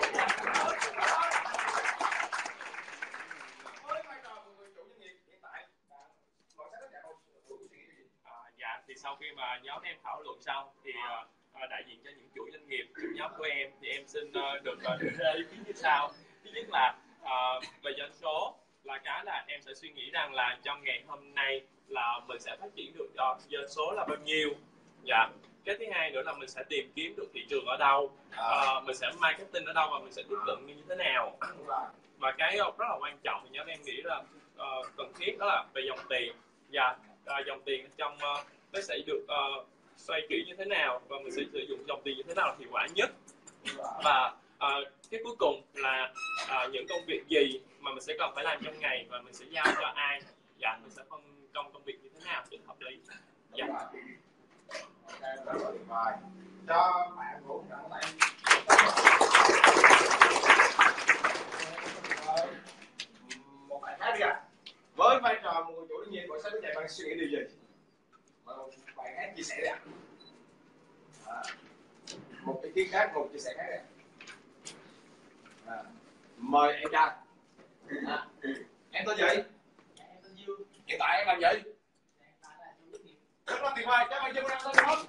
Với vai trò của người chủ doanh nghiệp hiện tại, bạn mỗi sáng thức dậy một suy nghĩ gì? À, dạ, thì sau khi mà nhóm em thảo luận xong thì uh, đại diện cho những chủ doanh nghiệp trong nhóm của em thì em xin uh, được uh, đưa ra ý kiến như sau. Thứ nhất là uh, về doanh số là cái là em sẽ suy nghĩ rằng là trong ngày hôm nay là mình sẽ phát triển được uh, doanh số là bao nhiêu. Dạ. Cái thứ hai nữa là mình sẽ tìm kiếm được thị trường ở đâu, uh, mình sẽ marketing ở đâu và mình sẽ tiếp cận như thế nào. Và cái rất là quan trọng thì nhóm em nghĩ là uh, cần thiết đó là về dòng tiền. Dạ, uh, dòng tiền trong uh, nó sẽ được uh, xoay chuyển như thế nào và mình sẽ sử dụng dòng tiền như thế nào là hiệu quả nhất. Và uh, cái cuối cùng là uh, những công việc gì mà mình sẽ cần phải làm trong ngày và mình sẽ giao cho ai. Dạ, mình sẽ phân công công việc như thế nào để hợp lý. Dạ. Rất là tuyệt vời. Cho bạn Vũ trở lại. Một bạn khác đi ạ. Với vai trò một người chủ doanh nghiệp của sáng thức dậy bạn suy nghĩ điều gì? Mời một bạn khác chia sẻ đi ạ. À, một ý kiến khác, một chia sẻ khác đi. À, mời em trai. À, em tên gì? Em tên Dương. Hiện tại em làm gì? Hiện tại là chủ doanh nghiệp. Rất là tuyệt vời, các bạn Dương đang lên hết.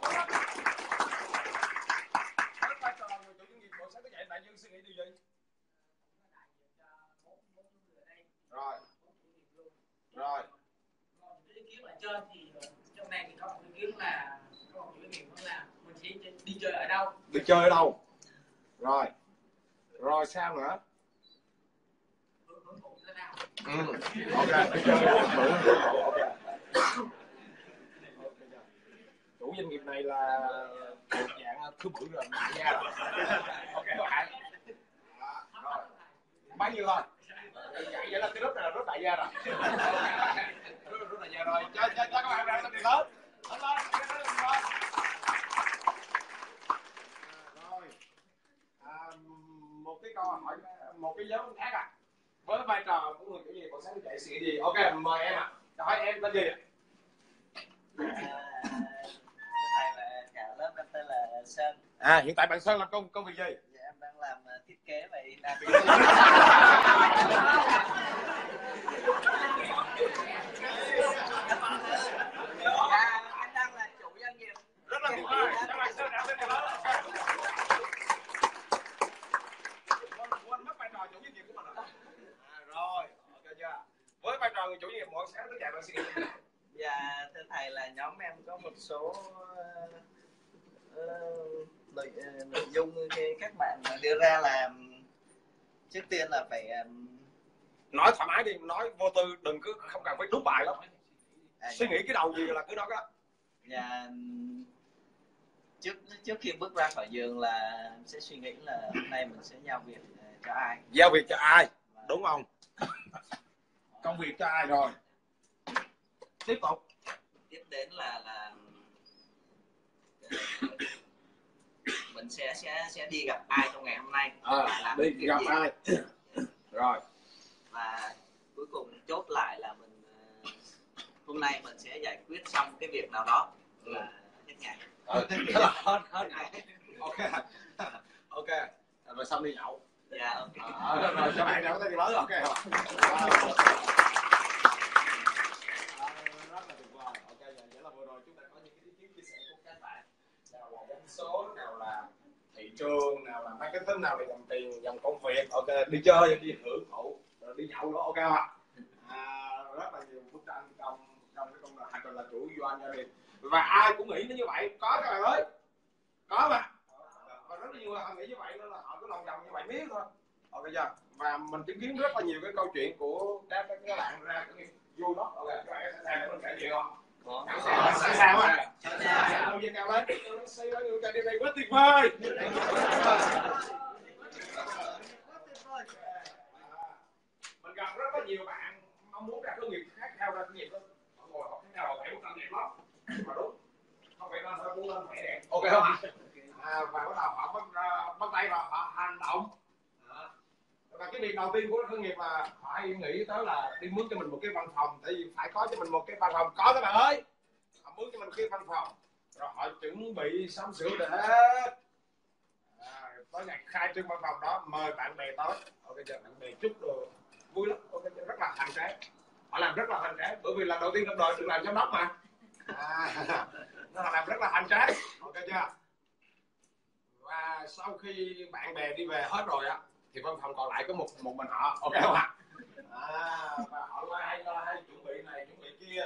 Với vai trò người chủ doanh nghiệp của sáng thức dậy bạn Dương suy nghĩ điều gì? Đại diện cho bốn bốn người ở đây. Rồi. Bốn chủ doanh nghiệp luôn. Rồi. Còn cái ý kiến ở trên thì trong này thì có một ý kiến là có một chủ doanh nghiệp đó là mình sẽ đi chơi ở đâu? Đi chơi ở đâu? Rồi. Rồi sao nữa? Hưởng hưởng thụ thế nào? Ừ. Ok. Đi chơi ở đâu? Ok. Chủ doanh nghiệp này là một dạng thứ bự rồi, đại gia rồi. Ok các bạn. Rồi. Bao nhiêu thôi? Vậy vậy là cái lớp này là lớp đại gia rồi. Rất rất đại gia rồi. Cho cho cho các bạn ra lên lớn. Lên lên. Rồi. À, một cái câu hỏi, một cái dấu khác à. Với vai trò của người chủ doanh nghiệp của sáng thức dậy suy nghĩ gì? Ok, mời em ạ. À. Hỏi em tên gì ạ? Thầy là cả lớp, em tên là Sơn. À, hiện tại bạn Sơn làm công công việc gì? Dạ, em đang làm uh, thiết kế và in art. Dạ, em đang là chủ doanh nghiệp. Rất là tuyệt vời. Các bạn Sơn đã lên đó. Quên quên mất vai trò chủ doanh nghiệp của mình rồi. À, rồi, ok chưa? Với vai trò người chủ doanh nghiệp mỗi sáng thức dậy bạn suy nghĩ gì? Dạ, thưa thầy là nhóm em có một số uh, uh, nội, uh, nội dung khi các bạn đưa ra là trước tiên là phải um, nói thoải mái đi, nói vô tư, đừng cứ không cần phải đúc bài lắm. à, Suy nghĩ cái đầu gì là cứ nói đó. dạ, trước trước khi bước ra khỏi giường là em sẽ suy nghĩ là hôm nay mình sẽ giao việc cho ai. Giao việc cho ai? Đúng không? Công việc cho ai rồi? Tiếp tục. Tiếp đến là là mình sẽ sẽ sẽ đi gặp ai trong ngày hôm nay. À, đi gặp gì? Ai? Rồi. Và cuối cùng chốt lại là mình hôm nay mình sẽ giải quyết xong cái việc nào đó là hết ngày. Ừ, thế là hết hết ngày. Ok. Ok. Rồi xong đi nhậu. Dạ ok. À, rồi cho bạn nhậu tới đi mới ok không? Rất là tuyệt vời. Ok, vậy là vừa rồi chúng ta có những cái ý kiến chia sẻ của các bạn. Nào là doanh số, nào là thị trường, nào là marketing, nào là dòng tiền, dòng công việc. Ok, đi chơi, đi hưởng thụ, rồi đi nhậu nữa, ok không ạ? À, rất là nhiều bức tranh trong trong cái công đoạn là chủ doanh gia đình. Và ai cũng nghĩ như vậy, có các bạn ơi, có mà. Và rất là nhiều người họ nghĩ như vậy nên là họ cứ lòng vòng như vậy biết thôi. Ok chưa? Và mình chứng kiến rất là nhiều cái câu chuyện của các các bạn ra cái vô đó. Ok, các bạn sẵn sàng để mình kể chuyện không? Có. Sẵn sàng không ạ? Sẵn sàng. Đâu giờ cao lên, xây lên cái điều này quá tuyệt vời. Mình gặp rất là nhiều bạn mong muốn ra khởi nghiệp khác theo ra khởi nghiệp đó. Họ ngồi học thế nào phải một tâm đẹp lắm. Mà đúng. Không phải là muốn lên khỏe đẹp. Ok không ạ? À, và bắt đầu họ bắt, uh, bắt tay vào họ hành động. À. Và cái việc đầu tiên của khởi nghiệp là họ hay nghĩ tới là đi mướn cho mình một cái văn phòng, tại vì phải có cho mình một cái văn phòng. Có các bạn ơi, họ mướn cho mình một cái văn phòng rồi họ chuẩn bị sắm sửa để à, tới ngày khai trương văn phòng đó mời bạn bè tới. Ok chưa? Bạn bè chúc đồ vui lắm. Ok chưa? Rất là hoành tráng, họ làm rất là hoành tráng bởi vì lần đầu tiên trong đời được làm giám đốc mà. À, nó làm rất là hoành tráng. Ok chưa? Và sau khi bạn bè đi về hết rồi á thì văn phòng còn lại có một một mình họ. Ok không ạ? À, và họ lo hay lo hay chuẩn bị này chuẩn bị kia.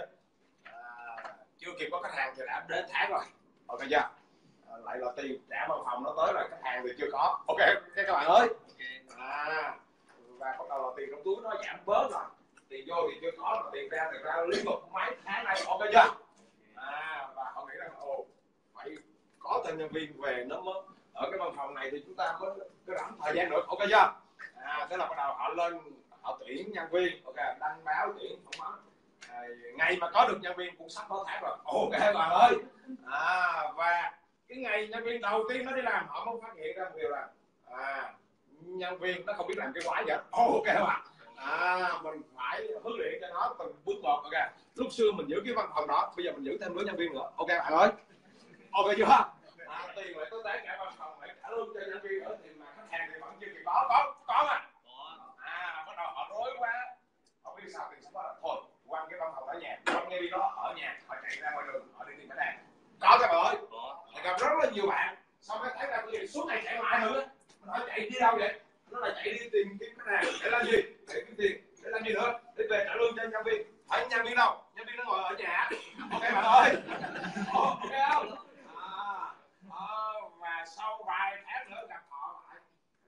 À, chưa kịp có khách hàng thì đã đến tháng rồi. Ok chưa? À, lại là tiền trả văn phòng nó tới rồi, khách hàng thì chưa có. Ok các bạn ơi. À, và bắt đầu là tiền trong túi nó giảm bớt rồi, tiền vô thì chưa có mà tiền ra thì ra liên tục mấy tháng nay. Ok chưa? À, và họ nghĩ rằng ồ phải có thêm nhân viên về nó mới ở cái văn phòng này thì chúng ta mới cái rảnh thời gian được. Ok chưa? À, thế là bắt đầu họ lên họ tuyển nhân viên. Ok, đăng báo tuyển phỏng vấn. À, ngày mà có được nhân viên cũng sắp có tháng rồi. Ok các bạn ơi. À, và cái ngày nhân viên đầu tiên nó đi làm họ mới phát hiện ra một điều là à, nhân viên nó không biết làm cái quái vậy. Ok các bạn. À, mình phải huấn luyện cho nó từng bước một. Ok, lúc xưa mình giữ cái văn phòng đó, bây giờ mình giữ thêm đứa nhân viên nữa. Ok bạn ơi. Ok chưa? À, tiền lại có tới cả văn phòng lại trả lương cho nhân viên nữa thì mà khách hàng thì vẫn chưa kịp có có có mà. À, bắt đầu họ rối quá, họ biết sao thì xong đó thôi quăng cái văn phòng ở nhà, quăng nhân viên đó ở nhà, họ chạy ra ngoài đường họ đi tìm khách hàng. Có các bạn ơi. Thì gặp rất là nhiều bạn sau mấy tháng ra cái suốt ngày chạy lại nữa. Mình hỏi chạy đi đâu vậy? Nó là chạy đi tìm kiếm khách hàng để làm gì? Để kiếm tiền, để làm gì nữa? Để về trả lương cho nhân viên. Hỏi nhân viên đâu? Nhân viên nó ngồi ở nhà. Ok bạn ơi. Ok không? À, à, và sau vài tháng nữa gặp họ lại.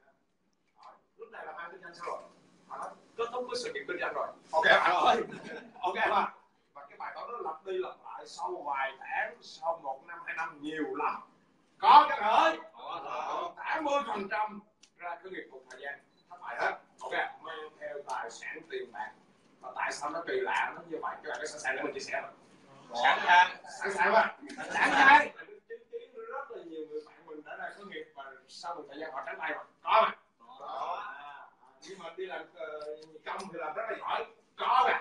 Hỏi, lúc này là mang kinh doanh sao rồi? Họ nói kết thúc với sự nghiệp kinh doanh rồi. Ok bạn ơi. Ok mà. Và cái bài toán nó lặp đi lặp lại sau vài tháng, sau một năm hai năm nhiều lắm. Có các bạn ơi. tám mươi phần trăm ra khởi nghiệp một thời gian thất bại hết. Ok, mang theo tài sản tiền bạc. Và tại sao nó kỳ lạ nó như vậy? Các bạn có sẵn sàng để mình chia sẻ không? Sẵn sàng. Sẵn sàng không? Sẵn sàng. Chứng kiến rất là nhiều người bạn mình đã ra khởi nghiệp và sau một thời gian họ tránh tay rồi. Có mà. Có. À, nhưng mà đi làm uh, công thì làm rất là giỏi. Có mà.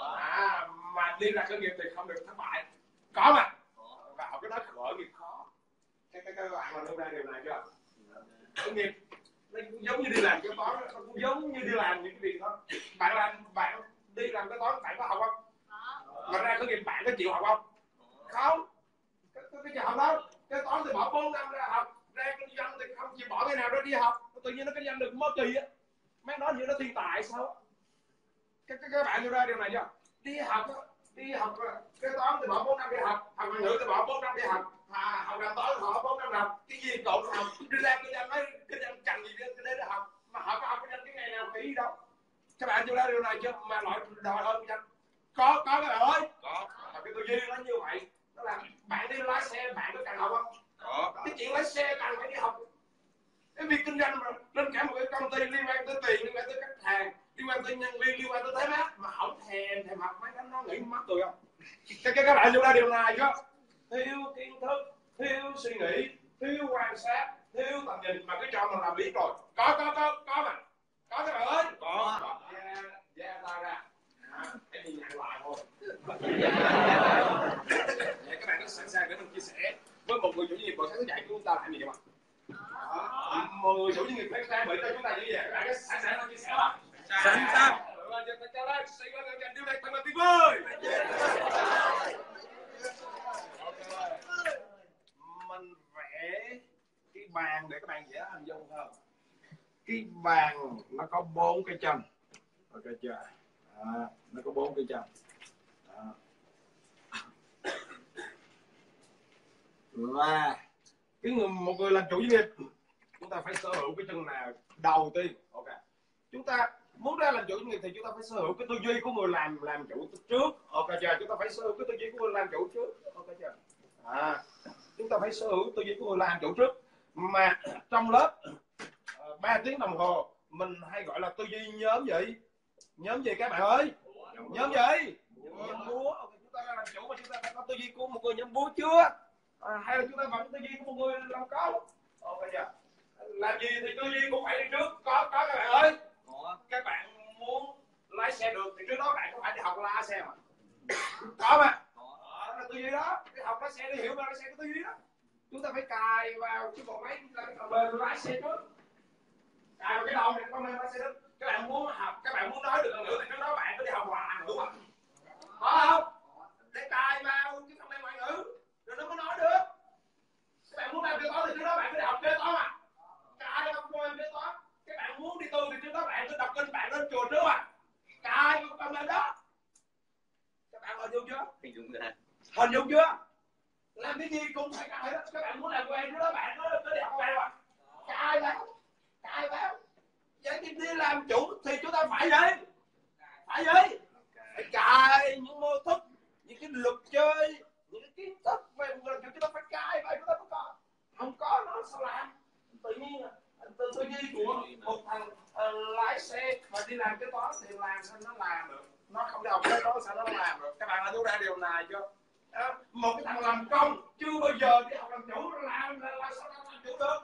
À, mà đi ra khởi nghiệp thì không được thất bại. Có mà. Và họ cứ nói khởi nghiệp khó. Các các bạn mà đưa ra điều này chưa? Khởi nghiệp nó cũng giống như đi làm kế toán, nó cũng giống như đi làm những cái việc đó. Bạn làm bạn đi làm kế toán bạn có học không? Mà ra khởi nghiệp bạn có chịu học không? Không. Cái cái chịu học đâu? Kế toán thì bỏ bốn năm ra học, ra kinh doanh thì không chịu bỏ cái nào đó đi học, tự nhiên nó kinh doanh được mất kỳ á. Mấy đó như nó thiên tài sao? Các các bạn đưa ra điều này chưa? Đi học đi học kế toán thì bỏ bốn năm đi học, học ngoại ngữ thì bỏ bốn năm đi học. À, học làm toán họ bốn năm học, cái gì cậu học, đi ra kinh doanh nói kinh doanh cần gì đến để học, mà họ có học kinh doanh cái ngày nào kỹ đâu. Các bạn chưa ra điều này chưa? Mà loại đòi hơn kinh doanh. Có có các bạn ơi. Có. Cái tư duy nó như vậy, nó làm bạn đi lái xe bạn có cần học không? Có. thèm học mấy cái nó nghĩ mắc cười không? Cái cái các bạn vô ra điều này chứ, thiếu kiến thức, thiếu suy nghĩ, thiếu quan sát, thiếu tầm nhìn mà cái cho mình làm biết rồi. Có có có có mà, có các bạn ơi. Có. Có. Yeah, yeah, ta ra. À, cái gì nhận lại thôi. Vậy các bạn có sẵn sàng để mình chia sẻ với một người chủ doanh nghiệp buổi sáng thức dậy của chúng ta làm gì không ạ? Một người chủ doanh nghiệp phải trang bị cho chúng ta như vậy. Các bạn có sẵn sàng để chia sẻ không? Sẵn sàng. Cho lên, suy lên, cho điều này thật là tuyệt vời. Mình vẽ cái bàn để các bạn dễ hình dung không? Cái bàn nó có bốn cái chân, ok chưa? À, nó có bốn cái chân. Đó. Và cái người một người làm chủ doanh nghiệp, chúng ta phải sở hữu cái chân nào đầu tiên? Ok, chúng ta muốn ra làm chủ doanh nghiệp thì chúng ta phải sở hữu cái tư duy của người làm làm chủ trước, ok chưa? Chúng ta phải sở hữu cái tư duy của người làm chủ trước, ok chưa? À, chúng ta phải sở hữu tư duy của người làm chủ trước. Mà trong lớp ba tiếng đồng hồ mình hay gọi là tư duy nhóm gì? Nhóm gì các bạn ơi? Nhóm gì? Nhóm búa. Okay, chúng ta ra làm chủ mà chúng ta phải có tư duy của một người nhóm búa chưa? À, hay là chúng ta vẫn tư duy của một người làm công? Ok chưa? Làm gì thì tư duy cũng phải đi trước. Có có các bạn ơi. Các bạn muốn lái xe được thì trước đó bạn cũng phải đi học lái xe mà. Có mà. Đó là tư duy đó. Đi học lái xe đi hiểu mà lái xe cái tư duy đó. Chúng ta phải cài vào cái bộ máy bền lái xe trước. Cài vào cái đầu này con này lái xe trước. Các bạn muốn học, các bạn muốn nói được nữa thì trước đó bạn phải đi học ngoại ngữ mà. Có không? Để cài vào cái phần mềm ngoại ngữ rồi nó mới nói được. Các bạn muốn làm kế toán thì trước đó bạn phải đi học kế toán mà. Cài vào phần mềm kế toán. Các bạn muốn đi tu thì trước đó bạn phải đọc kinh, bạn lên chùa trước mà. Cài vào phần mềm đó. Các bạn hình dung chưa? Hình dung chưa? Hình dung chưa? Làm cái gì cũng phải cài đó. Các bạn muốn làm quen trước đó bạn có đi học quen mà. Cài vào. Cài vào. Vậy thì đi làm chủ thì chúng ta phải gì? Phải gì? Phải cài những mô thức, những cái luật chơi, những cái kiến thức về một người chúng ta phải cài vào, chúng ta phải có. Không có nó sao làm? Tự nhiên tư duy của một thằng uh, lái xe mà đi làm cái toán thì làm sao nó làm được? Nó không đi học cái toán sao nó làm được? Các bạn đã hiểu ra điều này chưa? À, một cái thằng làm công chưa bao giờ đi học làm chủ làm là, là sao nó làm chủ được?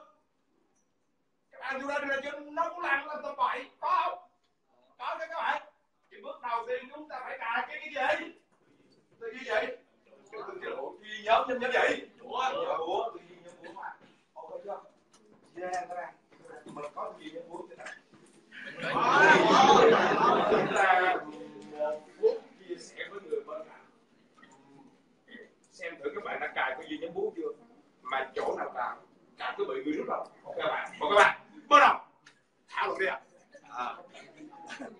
Các bạn hiểu ra điều này chưa? Nó cũng làm làm tầm bậy, có không? Có chứ các bạn. Thì bước đầu tiên chúng ta phải cài cái cái gì? Tư duy gì? Tư duy nhóm nhóm nhóm gì? Ủa, ủa, tư duy nhóm búa mà. Ok chưa? Yeah, các bạn. Mình có tư duy nhóm búa thế nào? Chúng ta một phút chia sẻ với người bên cạnh. Xem thử các bạn đã cài tư duy nhóm búa chưa? Mà chỗ nào cài? Cài cứ bị người rút đâu. Ok các bạn. Ok các bạn. Bắt đầu. Thảo luận đi ạ. À.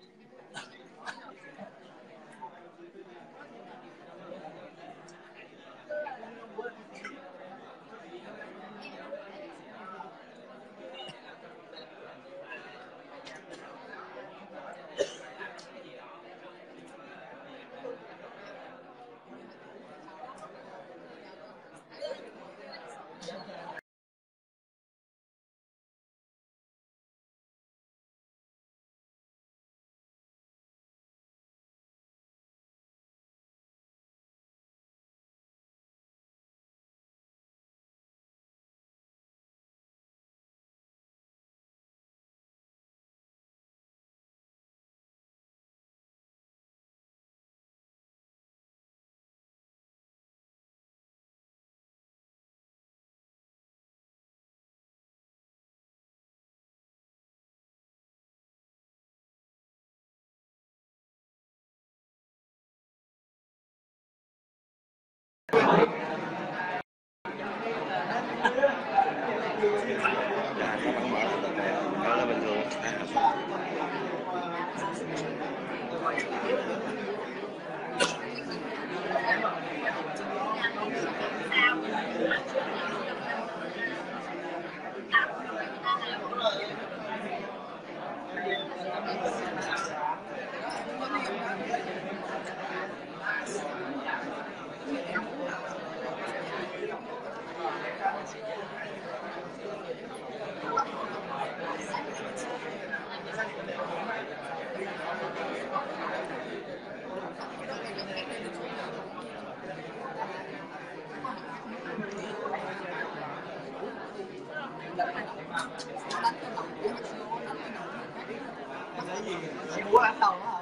Múa ăn đầu đó hả?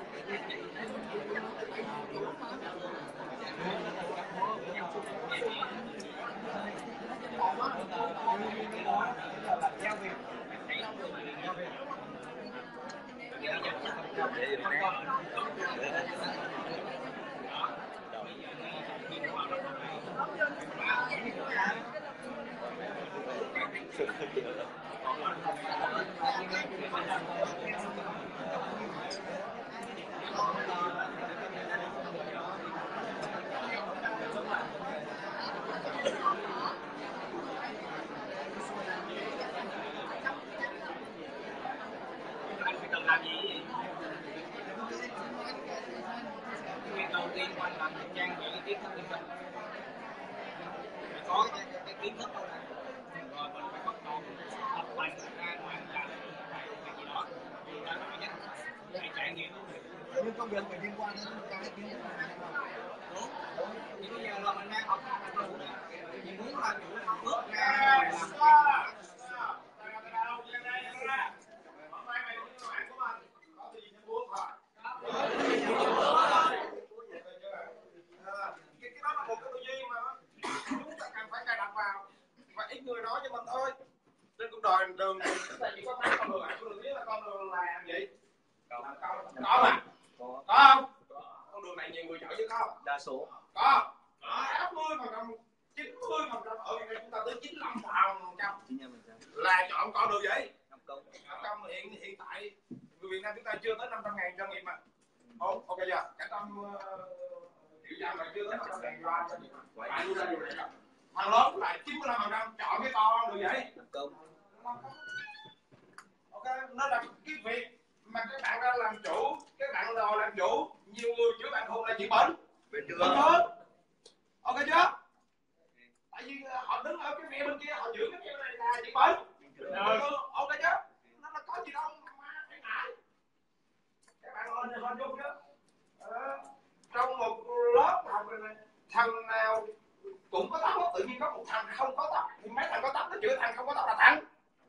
Anh phải cần làm gì? Việc đầu tiên quan trọng là trang bị kiến thức kinh doanh. Phải có cái, cái, cái kiến thức đó này. Rồi mình phải bắt đầu tập hành ra ngoài làm cái gì đó. Chúng ta phải nhất phải trải nghiệm. Nhưng công việc phải liên quan đến cái kiến thức này. Đúng. Thì bây giờ là mình đang học làm chủ nè. Mình muốn làm chủ là bước ra làm người nói cho mình thôi. Trên cuộc đời đường chúng ta chỉ có tám con đường, con đường thứ là con đường là gì? Có có mà có không? Con đường này nhiều người chọn chứ có? Đa số Có. tám mươi phần trăm, chín mươi phần trăm ở Việt Nam chúng ta tới chín mươi lăm phần trăm là chọn con đường gì? năm công. năm công hiện hiện tại người Việt Nam chúng ta chưa tới năm trăm ngàn doanh nghiệp mà. Ồ, ok chưa? Cả trăm triệu dân mà chưa tới năm trăm ngàn doanh nghiệp. Phải đưa ra điều này. Thằng lớn là chín mươi lăm phần trăm chọn cái con được vậy? Công. Ok, nó là cái việc mà các bạn ra làm chủ, các bạn đòi làm chủ, nhiều người chữa bạn hùng là chuyện bẩn. Bên Đúng đường. không? Ok chưa? Tại vì họ đứng ở cái phía bên kia, họ giữ cái phía này là chuyện bẩn. Ok chứ? Nó là có gì đâu mà phải ngại. Các bạn ơi, hình dung chứ? Ờ, trong một lớp học này, thằng nào cũng có tóc, tự nhiên có một thằng không có tóc thì mấy thằng có tóc nó chữa thằng không có tóc là thằng.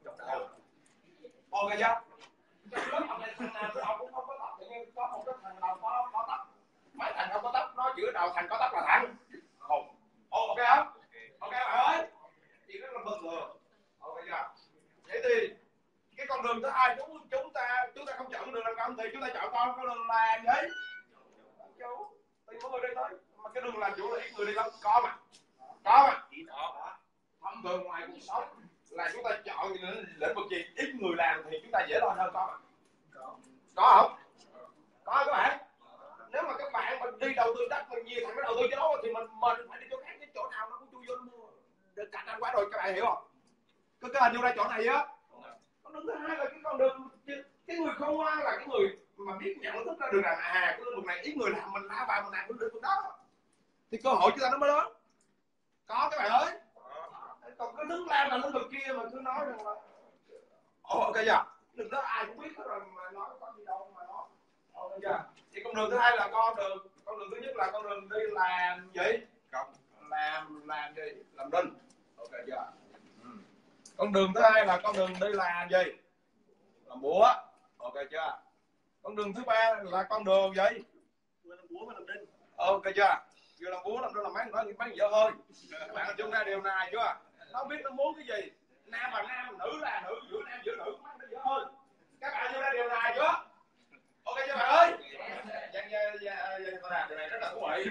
Ok chưa? Trong lớp học này thằng nào cứ học cũng không có tóc, tự nhiên có một cái thằng nào có có tóc, mấy thằng không có tóc nó chữa đầu thằng có tóc là thằng. Không. Ok không? Ok bạn ơi. Chuyện rất là bình thường. Ok chưa? Vậy thì cái con đường thứ hai chúng chúng ta chúng ta không chọn đường làm công thì chúng ta chọn con con đường làm gì? Chú, tôi có người đây thôi. Mà cái đường làm chủ là ít người đi lắm, có mà. Có mà. Thông thường ngoài cuộc sống là chúng ta chọn lĩnh vực gì ít người làm thì chúng ta dễ lo hơn, có mà. Có. Có không? Có các bạn. Nếu mà các bạn mình đi đầu tư đất mình nhiều thằng nó đầu tư cho nó thì mình mình phải đi chỗ khác, cái chỗ nào nó cũng chui vô mua được cạnh anh quá rồi, các bạn hiểu không? Cứ cái hình như ra chỗ này á. Con đường thứ hai là cái con đường cái người không ngoan là cái người mà biết nhận thức ra được rằng à cái lĩnh vực này ít người làm mình lao vào mình làm cái lĩnh vực đó thì cơ hội chúng ta nó mới lớn. Có các bạn ơi. Còn cứ đứng lao vào lĩnh vực kia mà cứ nói rằng là ồ ok chưa? Đừng đó ai cũng biết hết rồi mà nói có gì đâu mà nói. Ok chưa? Thì con đường thứ hai là con đường con đường thứ nhất là con đường đi làm gì? Làm làm gì? Làm đinh. Ok chưa? Ừ. Con đường thứ hai là con đường đi làm gì? Làm búa. Ok chưa? Con đường thứ ba là con đường gì? Vừa làm búa và làm đinh. Ok chưa? Vừa làm búa làm đinh là mấy nói mấy người dở hơi. Các bạn chung ra điều này chưa? Nó không biết nó muốn cái gì. Nam là nam, nữ là nữ, giữa nam giữa nữ mấy nó dở hơi. Các bạn chung ra điều này chưa? Ok chưa bạn ơi? Dạ dạ dạ tôi làm điều này rất là thú vị.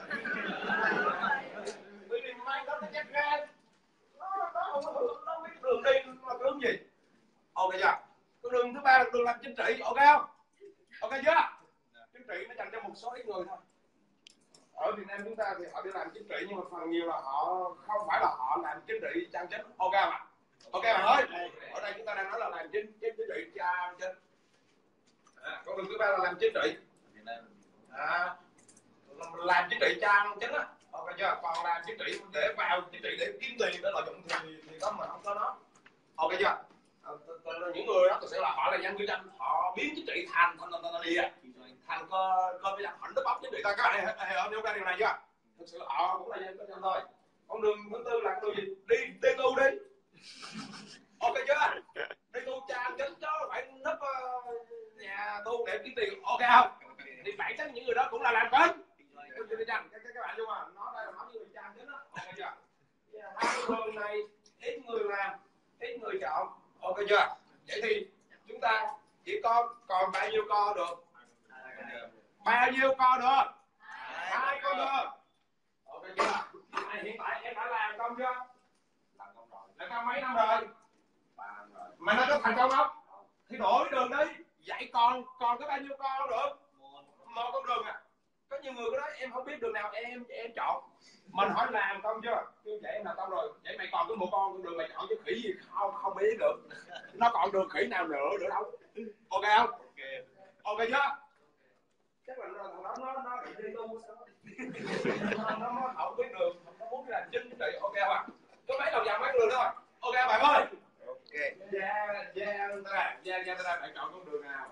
Bởi vì mai đó nó chắc ra nó nó không có nó biết đường đi nó là hướng gì. Ok chưa? Con đường thứ ba là đường làm chính trị, ok không? Ok chưa? Chính trị nó dành cho một số ít người thôi. Ở Việt Nam chúng ta thì họ đi làm chính trị nhưng mà phần nhiều là họ không phải là họ làm chính trị chân chính. Ok không ạ? Ok bạn ơi. Ở đây chúng ta đang nói là làm chính chính chính trị chân chính. À, con đường thứ ba là làm chính trị. À, làm chính trị chân chính á. Ok chưa? Còn làm chính trị để vào chính trị để kiếm tiền để lợi dụng thì thì đó mà không có nó. Ok chưa? Những người đó thực sự là họ là dân kinh doanh, họ biến chính trị thành thành thành đi à, thành có có cái dạng hẳn nước bắp chính trị ta. Các bạn hiểu hiểu ra điều này chưa? Thực sự họ cũng là dân kinh doanh thôi. Con đường thứ tư là con đường gì? Đi đi tu đi. Ok chưa? Đi tu cha chính đó phải nấp uh, nhà tu để kiếm tiền, ok không? Thì bản chất những người đó cũng là làm chính. Các các bạn nhưng mà nó đây là nói như người cha chính đó, ok chưa? Hai con này ít người làm, ít người chọn, ok chưa? Vậy thì chúng ta chỉ có còn bao nhiêu co được? Bao nhiêu co được? Hai con được. Ok chưa? Này, hiện tại em đã làm công chưa? Làm công rồi. Làm công mấy năm rồi? Ba năm rồi. Mà nó có thành công không? Thì đổi đường đi. Vậy còn còn có bao nhiêu con được? Một con đường à? Có nhiều người có nói em không biết đường nào em em chọn. Mình hỏi làm công chưa? Chứ vậy em làm công rồi. Vậy mày còn có một con đường mày chọn chứ khỉ gì không không biết được. Nó còn đường khỉ nào nữa nữa đâu. Ok không? Ok. Ok chưa? Chắc là thằng đó nó nó bị đi tu sao? Nó nó không biết đường, nó muốn làm chính chính trị, ok không ạ? Có mấy đầu dòng mấy con đường thôi. Ok bạn ơi. Ok. Dạ dạ ra, dạ dạ ra bạn chọn con đường nào?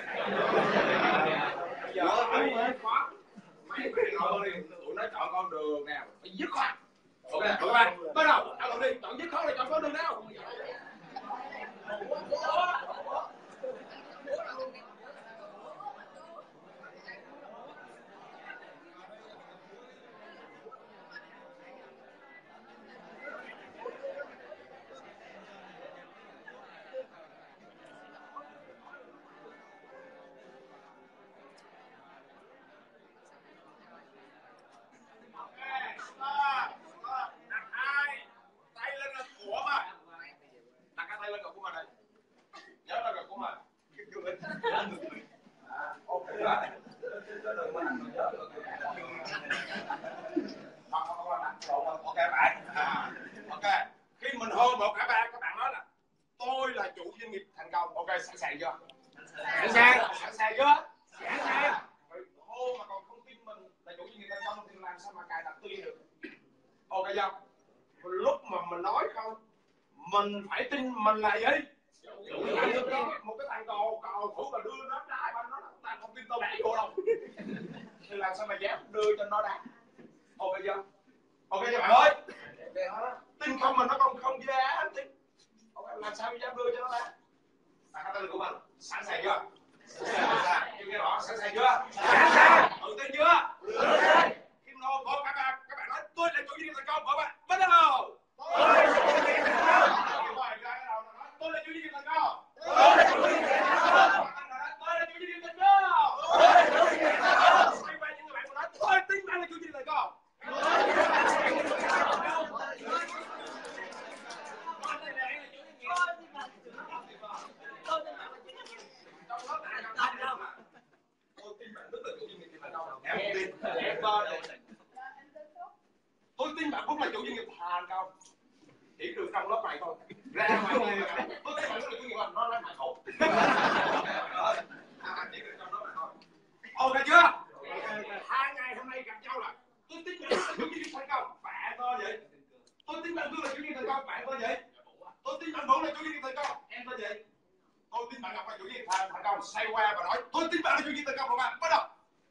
Bây giờ mấy mấy khóa mấy bạn ngồi đi, tụi nó chọn con đường nào phải dứt khoát. Ok, các bạn bắt đầu ăn đi, chọn dứt khoát là chọn con đường nào? Ok bạn. À, ok. Khi mình hô một cả ba, các bạn nói là tôi là chủ doanh nghiệp thành công. Ok, sẵn sàng chưa? Sẵn sàng. Sẵn sàng chưa? Sẵn sàng. Hô mà còn không tin mình là chủ doanh nghiệp thành công thì làm sao mà cài đặt tin được? Ok chưa? Lúc mà mình nói không, mình phải tin mình là gì? Một cái thằng cầu cầu thủ mà đưa nó đá mà nó ta không tin tao đá vô đâu. Thì làm sao mà dám đưa cho nó đá? Ok chưa? Ok chưa bạn ơi? Tin không mà nó không không dám tin. Ok, làm sao mà dám đưa cho nó đá? Bạn tin của mình sẵn sàng chưa? Sẵn sàng. Chưa nghe rõ sẵn sàng chưa? Sẵn sàng. Tự tin chưa? Tự tin. Kim Nô có các bạn các bạn nói tôi là chủ doanh nghiệp thành công, mọi bạn bắt đầu. Tôi là chủ doanh nghiệp thành công. Tôi là chủ doanh nghiệp thành công. Tôi là chủ doanh nghiệp thành công. Tôi là chủ doanh nghiệp thành công. Tôi là chủ doanh nghiệp thành công. Quay qua những người bạn mà nói tôi tin bạn là chủ doanh nghiệp thành công. Tôi tin bạn rất là chủ doanh nghiệp thành công. Em không tin. Em coi này. Tôi tin bạn cũng là chủ doanh nghiệp thành công. Chỉ được trong lớp này thôi. Ra ngoài này là tôi tin bạn rất là chủ doanh nghiệp nó nói mày khổ. Chỉ được trong lớp này thôi. Ok chưa? Hai ngày hôm nay gặp nhau là tôi tin bạn là chủ doanh nghiệp thành công. Bạn coi vậy. Tôi tin bạn là chủ doanh nghiệp thành công. Bạn coi vậy. Tôi tin bạn vẫn là chủ doanh nghiệp thành công. Em coi vậy. Tôi tin bạn là chủ doanh nghiệp thành công. Xoay qua và nói tôi tin bạn là chủ doanh nghiệp thành công của bạn. Bắt đầu.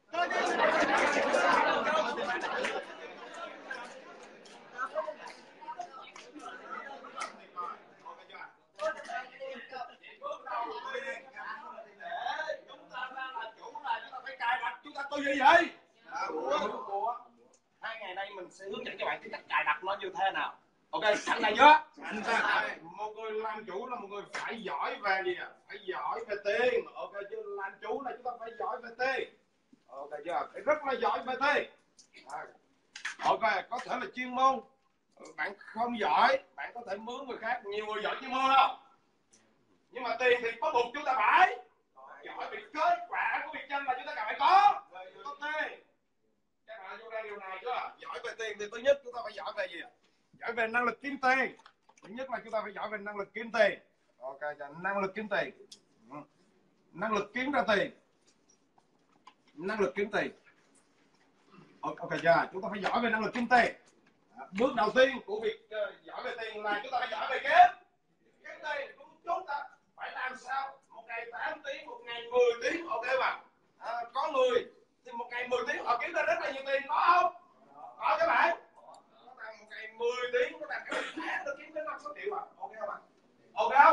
Tôi gì vậy? Của hai ngày nay mình sẽ hướng dẫn cho bạn cái cách cài đặt nó như thế nào. Ok, sẵn sàng chưa? Sẵn sàng. Một người làm chủ là một người phải giỏi về gì nè? Phải giỏi về tiền. Ok chưa? Làm chủ là chúng ta phải giỏi về tiền. Ok chưa? Phải rất là giỏi về tiền. Ok, có thể là chuyên môn. Bạn không giỏi, bạn có thể mướn người khác. Nhiều người giỏi chuyên môn đâu. Nhưng mà tiền thì bắt buộc chúng ta phải giỏi vì kết quả của việc tranh là chúng ta cần phải có. Có tiền. Các bạn vô ra điều này chưa? Giỏi về tiền thì thứ nhất chúng ta phải giỏi về gì? Giỏi về năng lực kiếm tiền. Thứ nhất là chúng ta phải giỏi về năng lực kiếm tiền. Ok, năng lực kiếm tiền. Năng lực kiếm ra tiền. Năng lực kiếm tiền. Ok chưa? Chúng ta phải giỏi về năng lực kiếm tiền. Bước đầu tiên của việc uh, giỏi về tiền là chúng ta phải giỏi về kiếm. Kiếm tiền chúng ta phải làm sao? Một ngày tám tiếng, một ngày mười tiếng, ok mà. À, có người thì một ngày mười tiếng họ kiếm ra rất là nhiều tiền, có không? Có các bạn. Nó đang một ngày mười tiếng, nó đang cái tháng nó kiếm đến năm sáu triệu à, ok không ạ? Ok.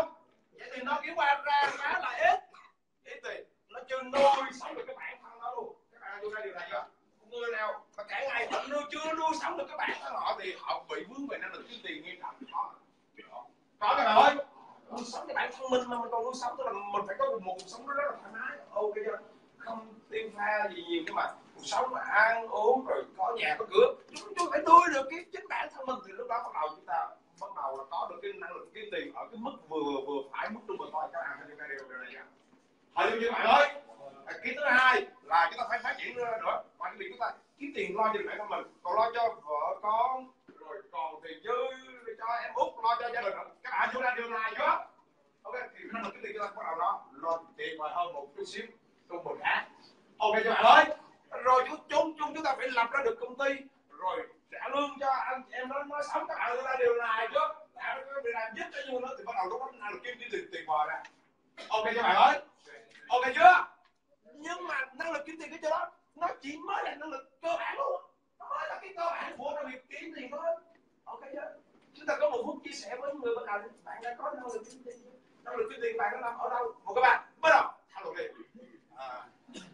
người nào mà cả ngày họ nuôi chưa nuôi sống được các bạn thân họ thì họ bị vướng về năng lực kiếm tiền nghiêm trọng. Có có các bạn ơi, nuôi sống cho bản thân mình mà mình còn nuôi sống tức là mình phải có một cuộc sống rất là thoải mái, ok chưa, không tiêu pha gì nhiều, nhưng mà cuộc sống mà ăn uống rồi có nhà có cửa, chúng tôi phải nuôi được cái chính bản thân mình thì lúc đó bắt đầu chúng ta bắt đầu là có được cái năng lực kiếm tiền ở cái mức vừa vừa phải, mức trung bình thôi. Các bạn thấy điều điều này nha. Hỏi như bạn ơi, cái thứ hai là chúng ta phải phát triển nữa. Ngoài cái việc chúng ta kiếm tiền lo cho bản thân mình, còn lo cho vợ con, rồi còn tiền dư cho em út, lo cho gia đình. Các bạn vô ra điều này chưa? Ok, thì năng lực kiếm tiền chúng ta bắt đầu đó lo tiền vời hơn một chút xíu trung bình khác. Ok cho bạn ơi, rồi chúng chúng chúng chúng ta phải lập ra được công ty, rồi trả lương cho anh chị em nó nói sống. Các bạn ra điều này chứ, làm cái điều này giúp cho như nó thì bắt đầu lúc đó năng lực kiếm tiền tiền vời ra. Ok cho bạn ơi, ok chưa? Nhưng mà năng lực kiếm tiền cái chỗ đó nó chỉ mới là năng lực cơ bản luôn, nó mới là cái cơ bản của cái việc kiếm tiền thôi. Ok chưa? Chúng ta có một phút chia sẻ với người bên cạnh, bạn đã có năng lực kiếm tiền chưa? Năng lực kiếm tiền bạn nó nằm ở đâu? Một các bạn bắt đầu thảo luận đi. À.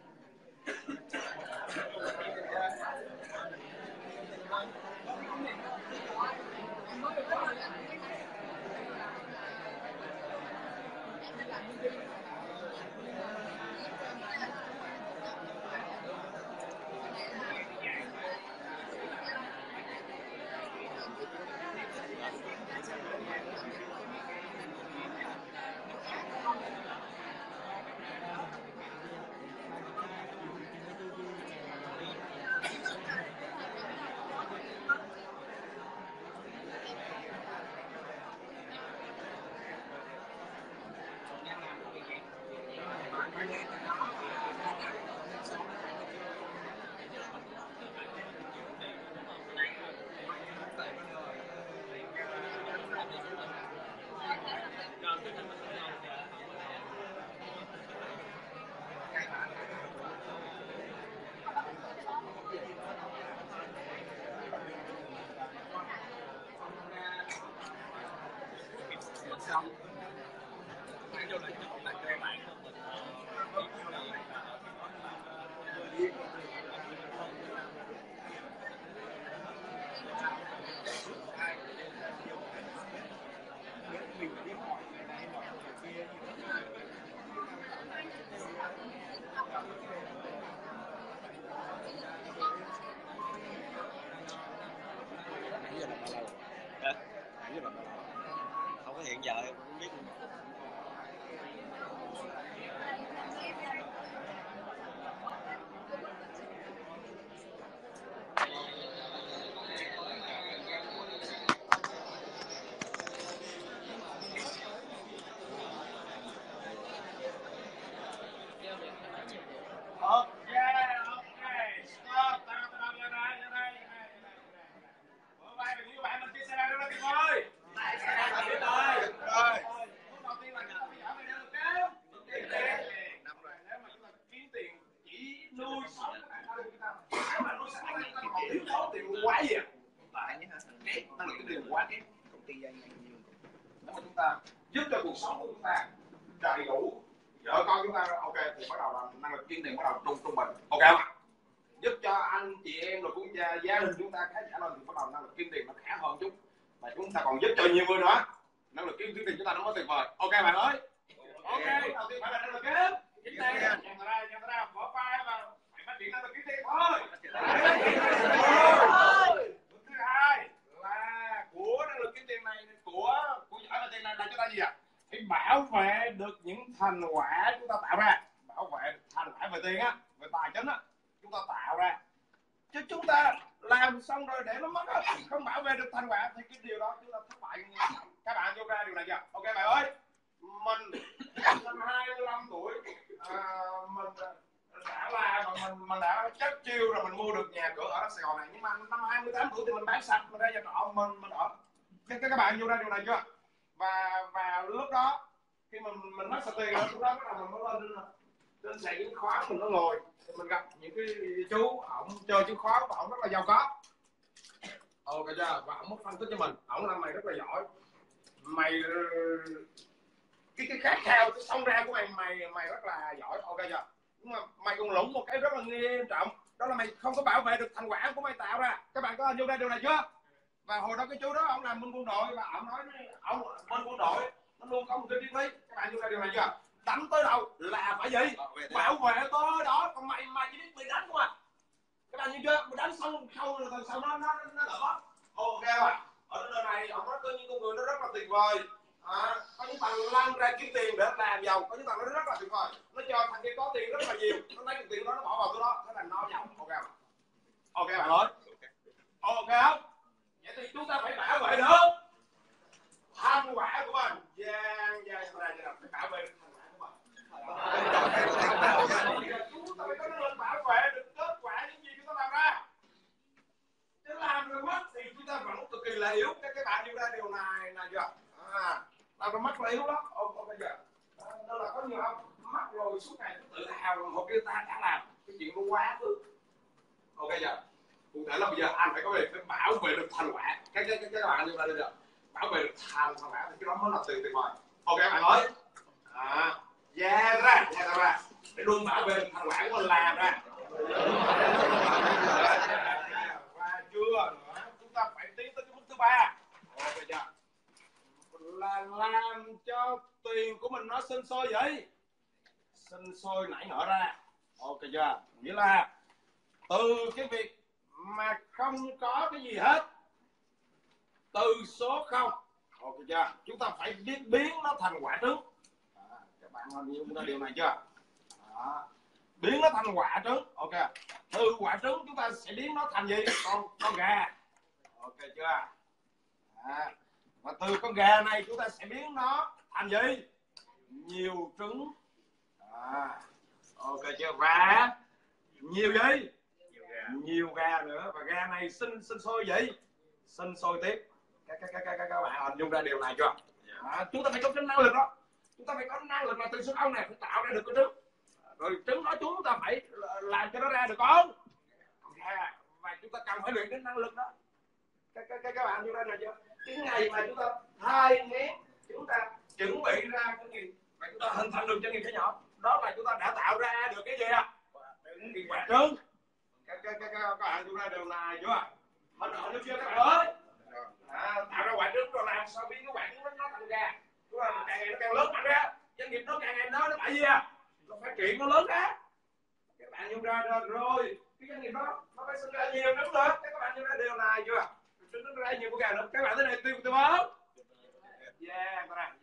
Không có hiện giờ em không biết. Quá gì à? Tại nhé, cái năng lực kiếm tiền quá kém. Công ty doanh nghiệp nhiều. Nếu mà chúng ta giúp cho cuộc sống của chúng ta đầy đủ, vợ con chúng ta ok thì bắt đầu là năng lực kiếm tiền bắt đầu trung trung bình, ok không ạ? Giúp cho anh chị em rồi cũng gia, gia đình chúng ta khá giả lên thì bắt đầu năng lực kiếm tiền nó khá hơn chút, và chúng ta còn giúp cho nhiều người nữa, năng lực kiếm tiền chúng ta nó mới tuyệt vời. Ok bạn ơi, ok đầu tiên phải là năng lực kiếm kiếm tiền. Nhận ra nhận ra bỏ vai và phải phát triển năng lực kiếm tiền thôi. Thứ hai là của năng lực kiếm tiền này, của của giỏi về tiền này là chúng ta gì ạ? À? Phải bảo vệ được những thành quả chúng ta tạo ra, bảo vệ thành quả về tiền á, về tài chính á, chúng ta tạo ra. Chứ chúng ta làm xong rồi để nó mất á, không bảo vệ được thành quả thì cái điều đó chúng ta thất bại. Các bạn vô ra điều này chưa? Ok bạn ơi, mình năm hai mươi lăm tuổi à, mình đã là mình mình đã chất chiêu rồi, mình mua được nhà cửa ở Sài Gòn này, nhưng mà năm hai mươi tám tuổi thì mình bán sạch, mình ra nhà trọ mình mình ở. Các các bạn vô ra điều này chưa? Và và lúc đó khi mình mình mất sạch tiền rồi, lúc đó bắt đầu mình mới lên trên sàn chứng khoán, mình nó ngồi mình gặp những cái chú ổng chơi chứng khoán và ổng rất là giàu có. Ok chưa? Và ổng phân tích cho mình, ổng là mày rất là giỏi, mày cái cái khát khao cái sông ra của mày mày mày rất là giỏi, ok chưa? Nhưng mà mày còn lũng một cái rất là nghiêm trọng, đó là mày không có bảo vệ được thành quả của mày tạo ra. Các bạn có hình dung ra điều này chưa? Và hồi đó cái chú đó ông làm bên quân đội và ông nói ông bên quân đội nó luôn có một cái triết lý. Các bạn hình dung ra điều này chưa? Đánh tới đâu là phải gì? Bảo vệ tới đó. Còn mày mày chỉ biết bị đánh không à? Các bạn nhìn chưa? Mày đánh xong sau rồi sau nó nó nó đỡ. Ok à? Ở nơi này ông nói có những con người nó rất là tuyệt vời. À, có những thằng lăn ra kiếm tiền để làm giàu, có những thằng nó rất là tuyệt vời, nó cho thằng kia có tiền rất là nhiều, nó lấy tiền đó nó bỏ vào tôi đó, thế là nó giàu. Ok không? Ok bạn ơi, ok không? Vậy thì chúng ta phải bảo vệ được thành quả của mình. Giang giang ra cho phải bảo vệ được thành quả của mình. Chúng ta phải có năng lực bảo vệ được kết quả những gì chúng ta làm ra. Chứ làm rồi mất thì chúng ta vẫn cực kỳ là yếu. Các các bạn hiểu ra điều này là chưa? À, làm rồi mất là yếu lắm. Ồ, bây giờ đó là có nhiều ông mắc rồi suốt ngày tự hào một cái ta đã làm cái chuyện nó quá thứ. Ok giờ cụ thể là bây giờ anh phải có việc phải bảo vệ được thành quả. Các các các bạn như là bây giờ bảo vệ được thành thành quả thì cái đó mới là tuyệt tuyệt vời. Ok bạn ơi. À, ra ra ra ra để luôn bảo vệ được thành quả của mình làm ra. Và chưa nữa chúng ta phải tiến tới cái mức thứ ba. Ok chưa? Là làm cho tiền của mình nó sinh sôi vậy, sinh sôi nảy nở ra. Ok chưa? Nghĩa là từ cái việc mà không có cái gì hết, từ số không, ok chưa? Chúng ta phải biết biến nó thành quả trứng. À, các bạn hình dung ra điều này chưa? Đó. Biến nó thành quả trứng. Ok, từ quả trứng chúng ta sẽ biến nó thành gì? Con con gà. Ok chưa? À. Và từ con gà này chúng ta sẽ biến nó thành gì? Nhiều trứng. À, ok chưa? Và nhiều gì? Nhiều gà. Nhiều gà nữa. Và gà này sinh sinh sôi gì? Sinh sôi tiếp. Các các các các các bạn hình dung ra điều này chưa? À, chúng ta phải có cái năng lực đó. Chúng ta phải có năng lực là từ số không này phải tạo ra được cái trứng. Rồi trứng đó chúng ta phải làm cho nó ra được con gà. Và chúng ta cần phải luyện đến năng lực đó. Các các các bạn hiểu ra này chưa? Cái ngày mà chúng ta thai nghén, chúng ta chuẩn bị ra cái gì mà chúng ta hình thành được doanh nghiệp nhỏ, đó là chúng ta đã tạo ra được cái gì à? Cái quả trứng. Các các các các bạn hiểu ra điều này chưa? Hình ảnh được chưa các bạn ơi? À, tạo ra quả trứng rồi làm sao biến cái quả trứng nó, nó thành gà. Chúng ta càng ngày nó càng lớn mạnh ra, doanh nghiệp nó càng ngày nó nó phải gì à? Nó phát triển nó lớn ra. Các bạn hiểu ra rồi, cái doanh nghiệp đó nó phải sinh ra nhiều trứng nữa. Các bạn hiểu ra điều này chưa? Trứng nó ra nhiều con gà nữa. Các bạn thấy này tiêu tiêu không? Yeah, các bạn